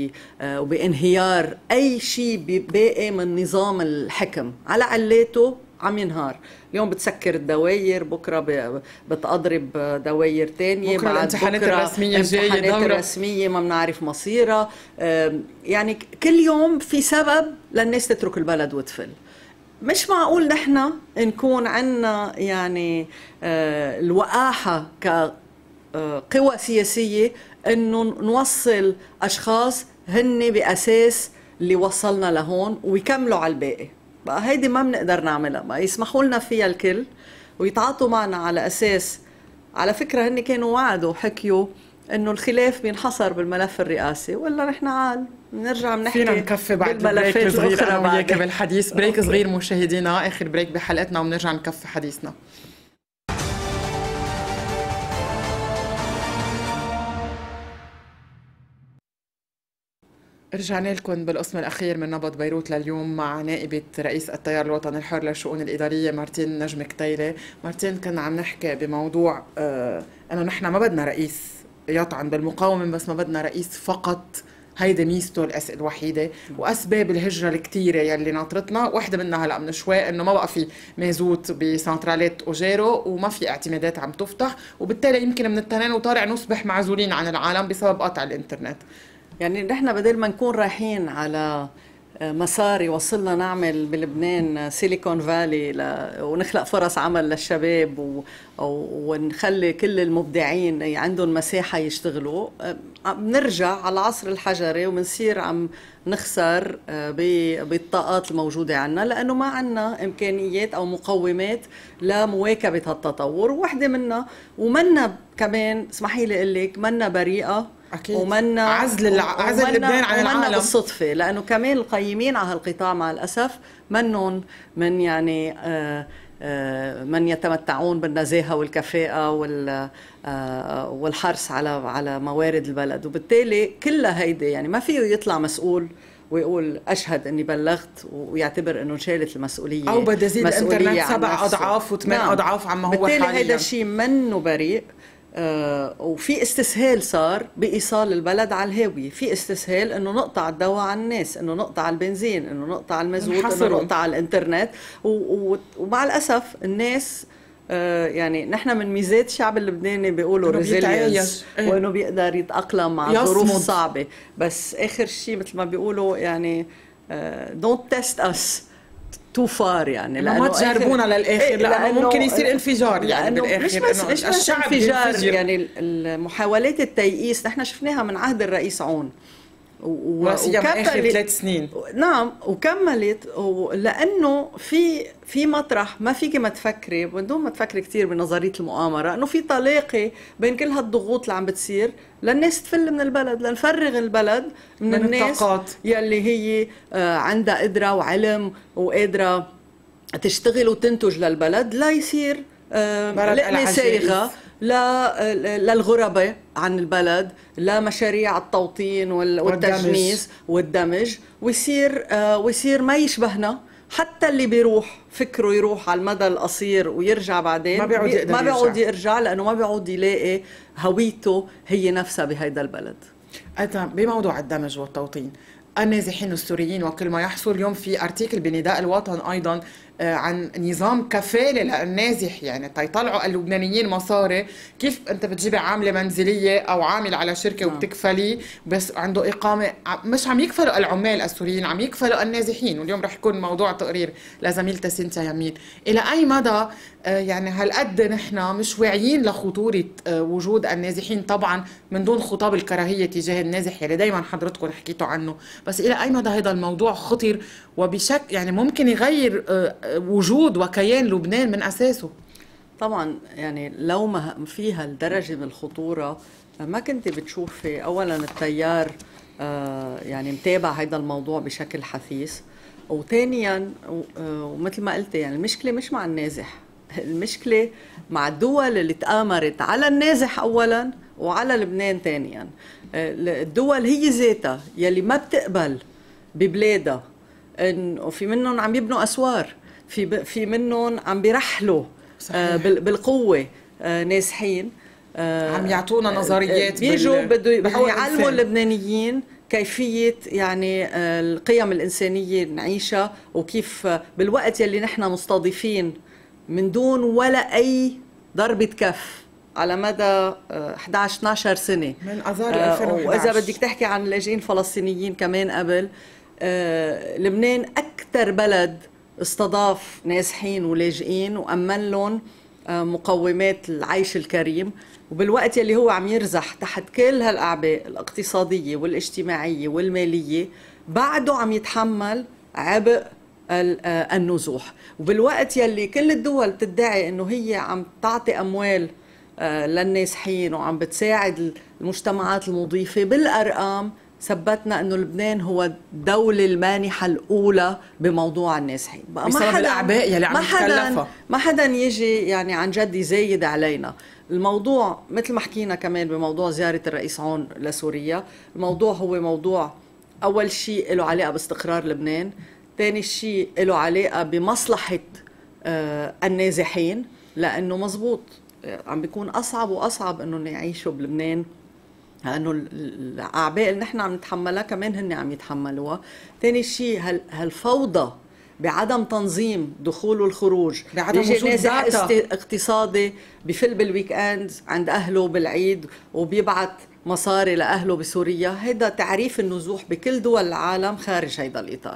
وبانهيار أي شيء باقي من نظام الحكم على علاته عم ينهار. اليوم بتسكر الدواير، بكرة بتأضرب دواير تانية، بكرة الامتحانات الرسمية الجاية، الامتحانات الرسمية ما بنعرف مصيرها. يعني كل يوم في سبب للناس تترك البلد وتفل. مش معقول نحن نكون عنا يعني الوقاحة كقوى سياسية انه نوصل اشخاص هن باساس اللي وصلنا لهون ويكملوا على الباقي. بقى هيدي ما بنقدر نعملها، ما يسمحوا لنا فيها الكل ويتعاطوا معنا على اساس، على فكرة هن كانوا وعدوا وحكيوا انه الخلاف بينحصر بالملف الرئاسي، ولا نحن عال نرجع بنحكي فينا نكفي بعد بريك صغير انا وياك بالحديث. بريك صغير مشاهدينا، اخر بريك بحلقتنا وبنرجع نكفي حديثنا. رجعنا لكم بالقسم الأخير من نبض بيروت لليوم مع نائبة رئيس التيار الوطني الحر للشؤون الإدارية مارتين نجم كتيلة. مارتين، كنا عم نحكي بموضوع آه أنه نحن ما بدنا رئيس يطعن بالمقاومة، بس ما بدنا رئيس فقط هيدي ميزته الوحيدة. وأسباب الهجرة الكتيرة يلي ناطرتنا واحدة منها هلأ من شوي إنه ما بقى في مازوت بسنترالات أوجيرو وما في اعتمادات عم تفتح، وبالتالي يمكن من التنين وطارع نصبح معزولين عن العالم بسبب قطع الإنترنت. يعني نحن بدل ما نكون رايحين على مصاري وصلنا نعمل بلبنان سيليكون فالي ل... ونخلق فرص عمل للشباب و... ونخلي كل المبدعين عندهم مساحة يشتغلوا، بنرجع على العصر الحجري وبنصير عم نخسر بالطاقات الموجودة عنا، لأنه ما عنا إمكانيات أو مقومات لمواكبة هالتطور. وواحدة منا ومنا كمان، اسمحي لي أقول لك، منا بريئة أكيد. ومنا عزل عزل لبنان عن العالم، ومنا بالصدفة، لأنه كمان القيمين على هالقطاع مع الأسف منهم من يعني آه من يتمتعون بالنزاهة والكفاءة والحرص على على موارد البلد. وبالتالي كلها هيدي يعني ما فيه يطلع مسؤول ويقول أشهد أني بلغت ويعتبر أنه شالت المسؤولية، أو بدي زيد الإنترنت سبع أضعاف وثمان نعم. أضعاف عما هو حاليا. بالتالي هيدا الشيء منه بريء. آه وفي استسهال صار بإيصال البلد على الهاوية، في استسهال انه نقطع الدواء على الناس، انه نقطع البنزين، انه نقطع المازوت، انه نقطع الانترنت. ومع الأسف الناس آه يعني نحن من ميزات الشعب اللبناني بيقولوا ريزيلينس، وانه بيقدر يتأقلم مع الظروف الصعبة، بس اخر شيء مثل ما بيقولوا يعني دونت تيست اس تو فار، يعني لانه ما تجربونا للاخر، إيه لانه, لأنه ممكن يصير انفجار يعني بالاخر. مش بس مش بس انفجار، يعني المحاولات التيئيس نحن شفناها من عهد الرئيس عون وكملت اخر ثلاث سنين. نعم وكملت، لانه في في مطرح ما فيك ما تفكري بدون ما تفكري كثير بنظريه المؤامره، انه في تلاقي بين كل هالضغوط اللي عم بتصير للناس تفل من البلد، لنفرغ البلد من, من الناس الطاقات يلي هي عندها قدره وعلم وقادره تشتغل وتنتج للبلد، لا يصير لقمه سايغه لا للغرباء عن البلد، لا مشاريع التوطين والتجنيس والدمج، ويصير ويصير ما يشبهنا. حتى اللي بيروح فكره يروح على المدى القصير ويرجع بعدين ما بيعود يقدر ما بيعود يرجع، لانه ما بيعود يلاقي هويته هي نفسها بهيدا البلد. أنت بموضوع الدمج والتوطين، النازحين السوريين وكل ما يحصل، اليوم في ارتيكل بنداء الوطن ايضا عن نظام كفاله للنازح، يعني تيطلعوا اللبنانيين مصاري، كيف انت بتجيبي عامله منزليه او عامل على شركه آه. وبتكفلي، بس عنده اقامه، مش عم يكفلوا العمال السوريين، عم يكفلوا النازحين. واليوم رح يكون موضوع تقرير لزميلتي سينتا يمين. الى اي مدى يعني هالقد نحن مش واعيين لخطوره وجود النازحين، طبعا من دون خطاب الكراهيه تجاه النازح اللي دائما حضرتكم حكيتوا عنه، بس الى اي مدى هذا الموضوع خطر وبشكل يعني ممكن يغير وجود وكيان لبنان من اساسه؟ طبعا يعني لو ما فيها الدرجه من الخطوره ما كنت بتشوفي اولا التيار يعني متابع هذا الموضوع بشكل حثيث، وثانيا ومثل ما قلت يعني المشكله مش مع النازح، المشكله مع الدول اللي تآمرت على النازح اولا وعلى لبنان ثانيا. الدول هي ذاتها يلي ما بتقبل ببلادها انه في منهم عم يبنوا اسوار، في في منهم عم بيرحلوا آه بالقوه آه نازحين، آه عم يعطونا نظريات بيجوا بده يعلموا اللبنانيين كيفيه يعني آه القيم الانسانيه نعيشها، وكيف آه بالوقت يلي نحن مستضيفين من دون ولا اي ضربه كف على مدى احد عشر اثني عشر سنه من اذار ألفين وإحدى عشر. واذا بدك تحكي عن اللاجئين الفلسطينيين كمان قبل، آه لبنان اكثر بلد استضاف نازحين ولاجئين وامن لهم آه مقومات العيش الكريم، وبالوقت يلي هو عم يرزح تحت كل هالاعباء الاقتصاديه والاجتماعيه والماليه بعده عم يتحمل عبء النزوح، وبالوقت يلي كل الدول بتدعي انه هي عم تعطي اموال للنازحين وعم بتساعد المجتمعات المضيفه، بالارقام ثبتنا انه لبنان هو الدوله المانحه الاولى بموضوع النازحين. بقى ما حدا الاعباء يلي عم يتكلفها، ما حدا يجي يعني عن جد يزايد علينا الموضوع. مثل ما حكينا كمان بموضوع زياره الرئيس عون لسوريا، الموضوع هو موضوع اول شيء له علاقه باستقرار لبنان، ثاني شيء له علاقه بمصلحه آه النازحين، لانه مزبوط عم بيكون اصعب واصعب انه يعيشوا بلبنان، لانه الاعباء اللي نحن عم نتحملها كمان هن عم يتحملوها. ثاني شيء هالفوضى بعدم تنظيم دخول والخروج، بعدم وجود نازح اقتصادي بفل بالويك اند عند اهله بالعيد وبيبعت مصاري لاهله بسوريا. هذا تعريف النزوح بكل دول العالم خارج هذا الاطار.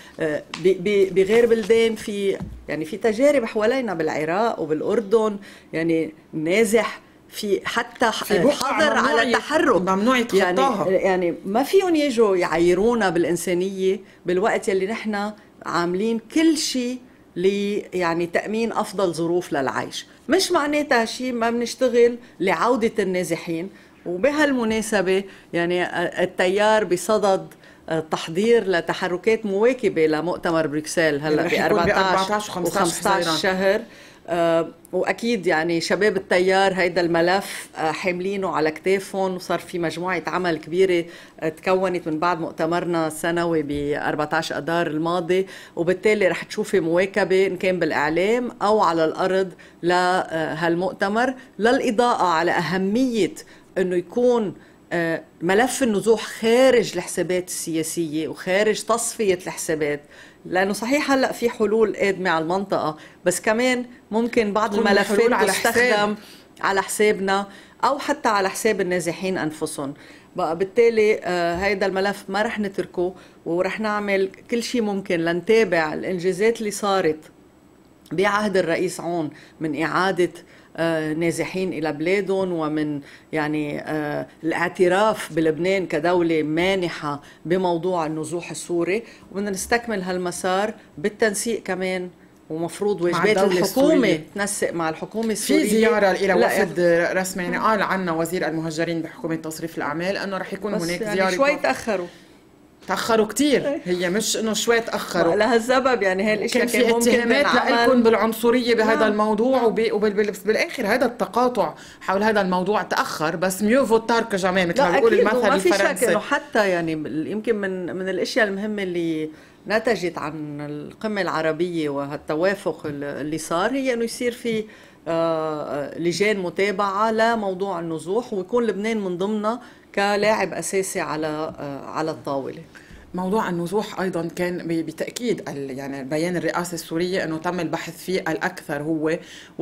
بغير بلدان في يعني في تجارب حوالينا بالعراق وبالاردن، يعني نازح في حتى في حظر على التحرك، ممنوع يتخطاها. يعني يعني ما فيهم يجوا يعيرونا بالإنسانية بالوقت يلي نحن عاملين كل شيء لي يعني تأمين أفضل ظروف للعيش. مش معناتها شيء ما بنشتغل لعودة النازحين. وبهالمناسبة يعني التيار بصدد تحضير لتحركات مواكبة لمؤتمر بروكسل هلا ب أربعة عشر وخمسة عشر شهر. أه واكيد يعني شباب التيار هيدا الملف أه حاملينه على كتافهم، وصار في مجموعه عمل كبيره أه تكونت من بعد مؤتمرنا السنوي ب أربعة عشر اذار الماضي، وبالتالي رح تشوفي مواكبه ان كان بالاعلام او على الارض لهالمؤتمر، للاضاءه على اهميه انه يكون أه ملف النزوح خارج الحسابات السياسيه وخارج تصفيه الحسابات. لأنه صحيح هلأ في حلول قادمة على المنطقة، بس كمان ممكن بعض الملفات تستخدم على حسابنا أو حتى على حساب النازحين أنفسهم. بقى بالتالي آه هيدا الملف ما رح نتركه، ورح نعمل كل شيء ممكن لنتابع الإنجازات اللي صارت بعهد الرئيس عون من إعادة آه نازحين إلى بلادهم، ومن يعني آه الاعتراف بلبنان كدولة مانحة بموضوع النزوح السوري. وبدنا نستكمل هالمسار بالتنسيق كمان، ومفروض واجبات الحكومة تنسق مع الحكومة السورية. في زيارة إلى وفد رسمي، يعني قال عنا وزير المهجرين بحكومة تصريف الأعمال أنه رح يكون هناك يعني زيارة. شوي تأخروا تأخروا كتير، هي مش إنه شوي تأخروا لهالسبب. يعني هاي الأشياء كان في اتهامات لكم بالعنصرية بهذا نعم. الموضوع، وبالآخر هذا التقاطع حول هذا الموضوع تأخر، بس ميو فوتار كجماعة مثل ما بيقول المثل الفرنسي. ما في شك إنه حتى يعني يمكن من من الأشياء المهمة اللي نتجت عن القمة العربية وهالتوافق اللي صار هي إنه يصير في آه لجان متابعة لموضوع النزوح، ويكون لبنان من ضمنها كلاعب أساسي على آه على الطاولة. موضوع النزوح أيضا كان بتأكيد يعني بيان الرئاسة السورية أنه تم البحث فيه الأكثر هو،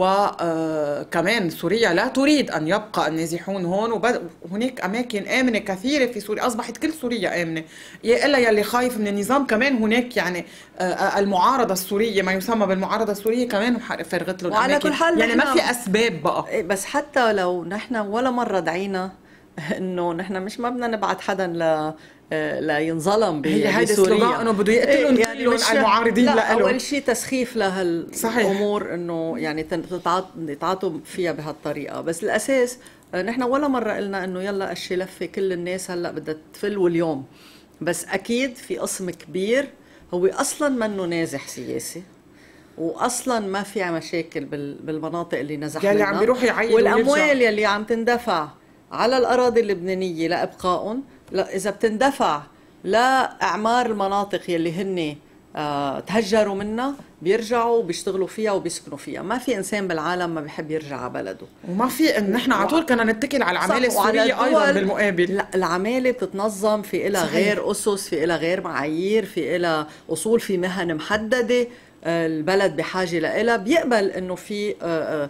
وكمان سوريا لا تريد أن يبقى النازحون هون، وهناك أماكن آمنة كثيرة في سوريا، أصبحت كل سوريا آمنة إلا يلي خايف من النظام. كمان هناك يعني المعارضة السورية، ما يسمى بالمعارضة السورية، كمان فرغت لهم وعلى كل حال يعني ما في أسباب بقى. بس حتى لو نحن ولا مرة دعينا انه نحن مش ما بدنا نبعت حدا ل لا ينظلم بسوريا. هي هيدا السلوغان انه بده يقتلون يعني المعارضين له. اول شيء تسخيف لهالامور انه يعني يتعاطوا فيها بهالطريقه، بس الاساس نحن ولا مره قلنا انه يلا قشي لفه كل الناس هلا بدها تفل واليوم. بس اكيد في قسم كبير هو اصلا منه نازح سياسي، واصلا ما في مشاكل بالمناطق اللي نزح يلي عم بيروح يعيد، والاموال يلي عم تندفع على الاراضي اللبنانيه لابقائهم لا إذا بتندفع لأعمار المناطق يلي هن آه تهجروا منها بيرجعوا وبيشتغلوا فيها وبيسكنوا فيها. ما في إنسان بالعالم ما بيحب يرجع على بلده، وما في إن نحن على طول كنا نتكل على العمالة السورية أيضا بالمقابل. لا العمالة بتتنظم، في إلها غير أسس، في إلها غير معايير، في إلها أصول، في مهن محددة البلد بحاجة لإلها، بيقبل إنه في آه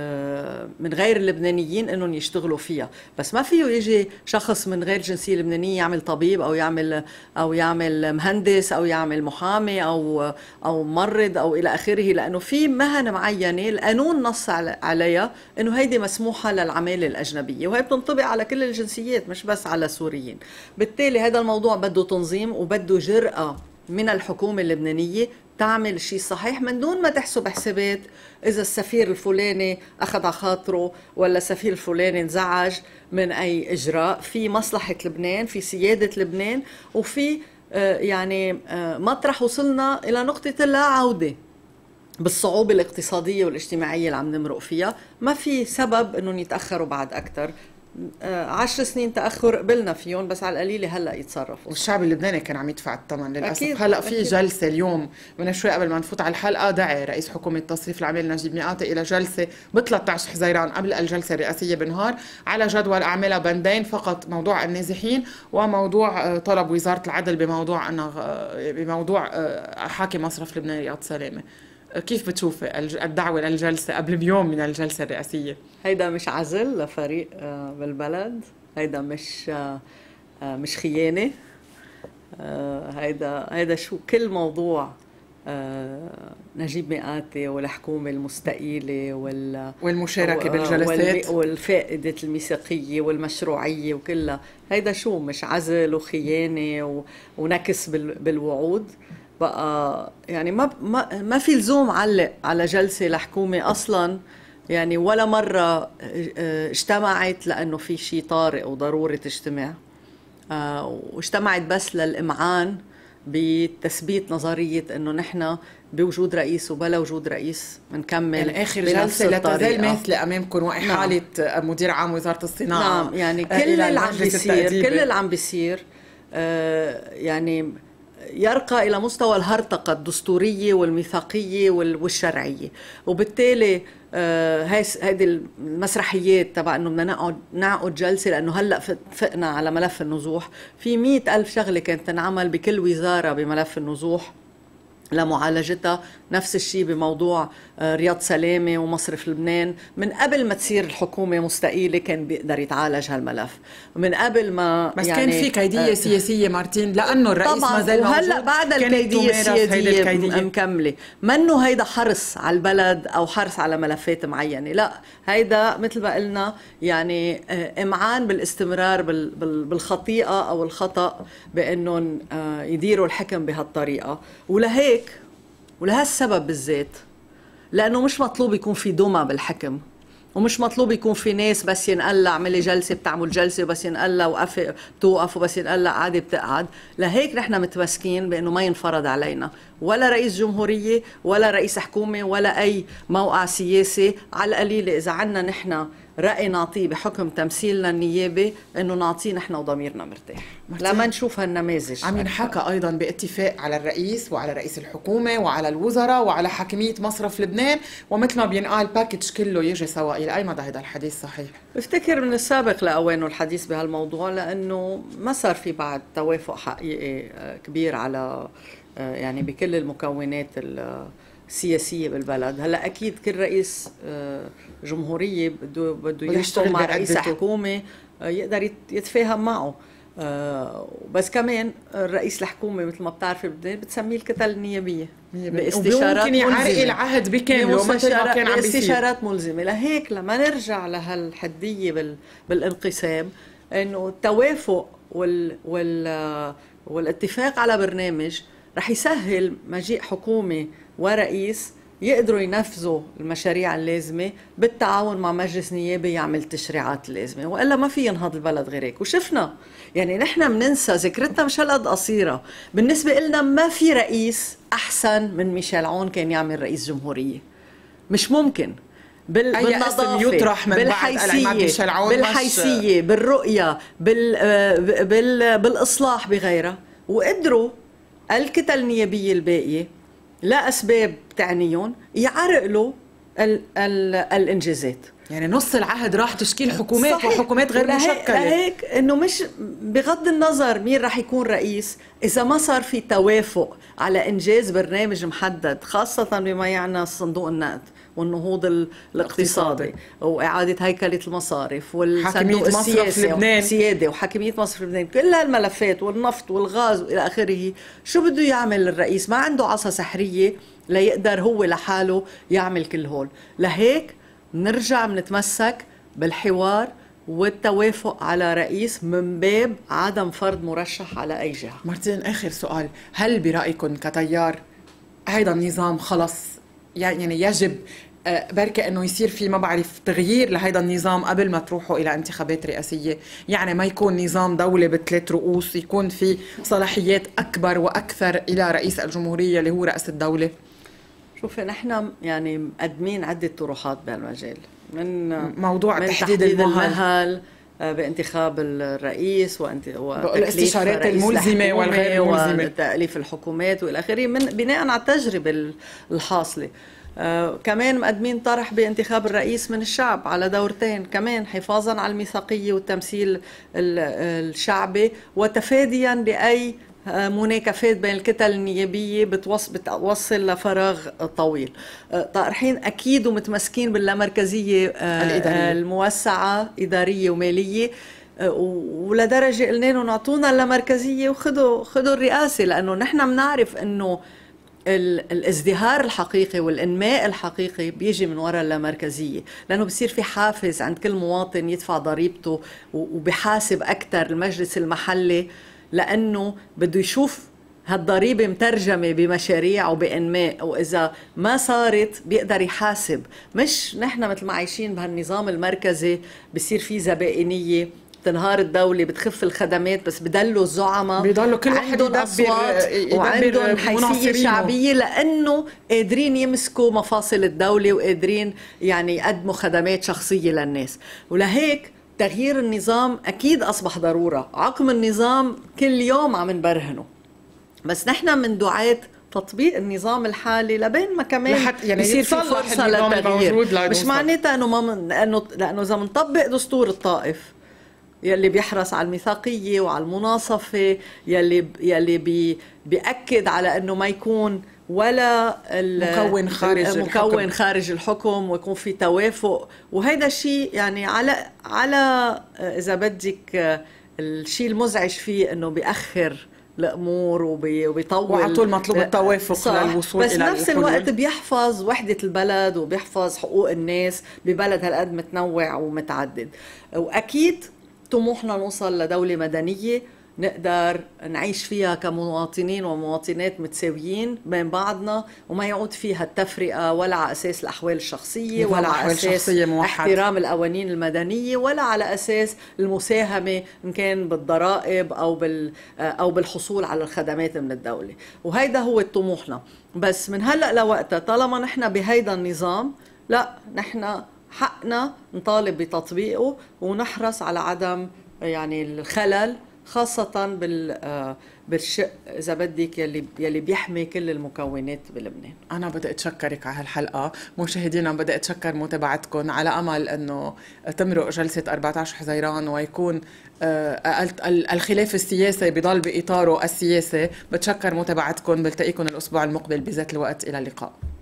آه من غير اللبنانيين انهم يشتغلوا فيها. بس ما فيه يجي شخص من غير جنسيه لبنانيه يعمل طبيب او يعمل او يعمل مهندس او يعمل محامي او او ممرض او الى اخره، لانه في مهن معينه القانون نص عليها انه هيدي مسموحه للعماله الاجنبيه، وهي بتنطبق على كل الجنسيات مش بس على السوريين. بالتالي هذا الموضوع بده تنظيم وبده جرأة من الحكومه اللبنانيه تعمل الشيء صحيح من دون ما تحسب حسابات إذا السفير الفلاني أخذ على خاطره ولا السفير الفلاني انزعج من أي إجراء. في مصلحة لبنان، في سيادة لبنان، وفي آه يعني آه مطرح وصلنا إلى نقطة لا عودة بالصعوبة الاقتصادية والاجتماعية اللي عم نمرق فيها. ما في سبب أنهم يتأخروا بعد أكتر. عشر سنين تأخر قبلنا فيهم، بس على القليلة هلأ يتصرفوا. والشعب اللبناني كان عم يدفع الثمن للأسف. هلأ في جلسة اليوم من شوي قبل ما نفوت على الحلقة، دعي رئيس حكومة تصريف العمل نجيب مئاتي إلى جلسة ب ثلاثة عشر حزيران قبل الجلسة الرئاسية بنهار، على جدول أعملها بندين فقط: موضوع النازحين وموضوع طلب وزارة العدل بموضوع أنه بموضوع حاكم مصرف لبنان رياض سلامة. كيف بتشوفي الدعوة للجلسة قبل بيوم من الجلسة الرئاسية؟ هيدا مش عزل لفريق بالبلد، هيدا مش مش خيانة، هيدا هيدا شو كل موضوع نجيب مئاتي والحكومة المستقيلة وال والمشاركة بالجلسات والفائدة الميثاقية والمشروعية وكلها، هيدا شو مش عزل وخيانة ونكس بالوعود؟ بقى يعني ما ما ما في لزوم علق على جلسة لحكومة أصلاً، يعني ولا مرة اجتمعت لأنه في شيء طارئ وضروري تجتمع، واجتمعت بس للإمعان بتثبيت نظرية إنه نحن بوجود رئيس وبلا وجود رئيس بنكمل. يعني آخر جلسة لا تزال ماثلة أمامكم وإحالة نعم. مدير عام وزارة الصناعة. نعم، يعني كل اللي عم بيصير كل اللي عم بيصير يعني يرقى إلى مستوى الهرطقة الدستورية والميثاقية والشرعية، وبالتالي هذه المسرحيات تبع انه بدنا نقعد نعقد جلسه لانه هلا فقنا على ملف النزوح، في مئة ألف شغله كانت تنعمل بكل وزاره بملف النزوح لمعالجتها. نفس الشيء بموضوع رياض سلامة ومصرف لبنان، من قبل ما تصير الحكومة مستقيلة كان بيقدر يتعالج هالملف، من قبل ما بس يعني كان في كيدية آه سياسية مارتين لأنه الرئيس ما زال موجود. وهلأ بعد الكيدية السياسية مكملة، منه هيدا حرص على البلد أو حرص على ملفات معينة، لا هيدا مثل ما قلنا يعني إمعان بالاستمرار بالخطيئة أو الخطأ بأنهم يديروا الحكم بهالطريقة. ولهيك ولهالسبب بالذات، لأنه مش مطلوب يكون في دمى بالحكم، ومش مطلوب يكون في ناس بس ينقل اعملي جلسة بتعمل جلسة، وبس ينقل وقف بتوقف، وبس ينقل قاعدة بتقعد. لهيك نحن متمسكين بأنه ما ينفرض علينا ولا رئيس جمهورية ولا رئيس حكومة ولا أي موقع سياسي. على القليلة إذا عنا نحن رأي نعطيه بحكم تمثيلنا النيابي، انه نعطيه نحن وضميرنا مرتاح لما نشوف هالنماذج. عم ينحكى ايضا باتفاق على الرئيس وعلى رئيس الحكومه وعلى الوزراء وعلى حاكميه مصرف لبنان، ومثل ما بينقال باكج كله يجي سوا. الى اي مدى هذا الحديث صحيح؟ بفتكر من السابق لاوانه الحديث بهالموضوع، لانه ما صار في بعد توافق حقيقي كبير على يعني بكل المكونات السياسية بالبلد. هلا أكيد كل رئيس جمهورية بده بده يشتغل مع رئيس حكومة يقدر يتفاهم معه، بس كمان الرئيس الحكومة مثل ما بتعرفي بتسميه الكتل النيابية باستشارات ممكن يعرقل العهد بكامله مثل ما كان عم بيصير، استشارات ملزمة. لهيك لما نرجع لهالحدية بالانقسام، إنه التوافق وال وال والاتفاق على برنامج رح يسهل مجيء حكومة ورئيس يقدروا ينفذوا المشاريع اللازمة بالتعاون مع مجلس نيابي يعمل التشريعات اللازمة، وإلا ما في ينهض البلد غير هيك. وشفنا يعني نحن بننسى ذكرتنا مش هالقد قصيرة، بالنسبة لنا ما في رئيس أحسن من ميشيل عون كان يعمل رئيس جمهورية، مش ممكن. بال... بالنظافة، يطرح من بالحيثية بالحيثية بالرؤية بال... بال... بالإصلاح بغيرها، وقدروا الكتل النيابية الباقية لا أسباب تعنيهم يعرقلوا ال ال الإنجازات. يعني نص العهد راح تشكيل حكومات صحيح. وحكومات غير مشكلة. لهيك إنه مش بغض النظر مين راح يكون رئيس، إذا ما صار في توافق على إنجاز برنامج محدد، خاصة بما يعني صندوق النقد والنهوض الاقتصادي وإعادة هيكلة المصارف والصندوق السياسي والسيادة وحاكمية مصرف لبنان، كل هالملفات والنفط والغاز وإلى آخره، شو بده يعمل الرئيس؟ ما عنده عصا سحرية ليقدر هو لحاله يعمل كل هول. لهيك نرجع منتمسك بالحوار والتوافق على رئيس من باب عدم فرض مرشح على أي جهة. مارتين، آخر سؤال، هل برأيكم كتيار هيدا النظام خلص يعني يجب بركة انه يصير في ما بعرف تغيير لهيدا النظام قبل ما تروحوا الى انتخابات رئاسية؟ يعني ما يكون نظام دولة بثلاث رؤوس، يكون في صلاحيات اكبر واكثر الى رئيس الجمهورية اللي هو رئيس الدولة. شوفي نحن يعني مقدمين عدة طروحات بهالمجال، من موضوع من تحديد, تحديد المهل بانتخاب الرئيس والاستشارات الملزمة والغير ملزمة وتأليف الحكومات والى اخره، من بناء على التجربة الحاصلة. آه كمان مقدمين طرح بانتخاب الرئيس من الشعب على دورتين كمان، حفاظا على الميثاقية والتمثيل الشعبي وتفاديا لأي مناكفات بين الكتل النيابية بتوصل, بتوصل لفراغ طويل. طارحين أكيد ومتمسكين باللامركزية الموسعة إدارية ومالية، ولدرجة قلنا لهم اعطونا اللامركزية وخذوا خذوا الرئاسة، لأنه نحن بنعرف أنه الازدهار الحقيقي والإنماء الحقيقي بيجي من وراء اللامركزية، لأنه بصير في حافز عند كل مواطن يدفع ضريبته وبحاسب أكثر المجلس المحلي، لأنه بده يشوف هالضريبة مترجمة بمشاريع وبإنماء، وإذا ما صارت بيقدر يحاسب. مش نحن مثل ما عايشين بهالنظام المركزي بصير في زبائنية، تنهار الدولة، بتخف الخدمات، بس بدلوا الزعماء بيضلوا كل واحد عندهم أصوات وعندهم حيثية شعبية، لأنه قادرين يمسكوا مفاصل الدولة وقادرين يعني يقدموا خدمات شخصية للناس. ولهيك تغيير النظام أكيد أصبح ضرورة. عقم النظام كل يوم عم نبرهنه، بس نحن من دعاة تطبيق النظام الحالي لبين ما كمان يعني يصير في فرصة للتغيير. مش معناتها أنه ما من... لأنه لأنه إذا منطبق دستور الطائف يلي بيحرص على الميثاقية وعلى المناصفة، يلي يلي بي بيأكد على أنه ما يكون ولا مكون خارج مكون الحكم. خارج الحكم، ويكون في توافق. وهذا الشيء يعني على على إذا بدك الشيء المزعج فيه أنه بيأخر الأمور وبيطول، وعلى طول مطلوب التوافق للوصول إلى الحلول، بس نفس الوقت بيحفظ وحدة البلد وبيحفظ حقوق الناس ببلد هالقد متنوع ومتعدد. وأكيد طموحنا نوصل لدولة مدنية نقدر نعيش فيها كمواطنين ومواطنات متساويين بين بعضنا، وما يعود فيها التفرقة ولا على أساس الأحوال الشخصية ولا على أساس احترام القوانين المدنية ولا على أساس المساهمة إن كان بالضرائب أو بال أو بالحصول على الخدمات من الدولة. وهيدا هو طموحنا. بس من هلأ لوقتها طالما نحن بهيدا النظام، لا نحن حقنا نطالب بتطبيقه ونحرص على عدم يعني الخلل، خاصة بال بالشق إذا بدك يلي يلي بيحمي كل المكونات بلبنان. أنا بدي أتشكرك على هالحلقة، مشاهدينا بدي أتشكر متابعتكم، على أمل إنه تمرق جلسة أربعة عشر حزيران ويكون الخلاف السياسي بضل بإطاره السياسي. بتشكر متابعتكم، بلتقيكم الأسبوع المقبل بذات الوقت، إلى اللقاء.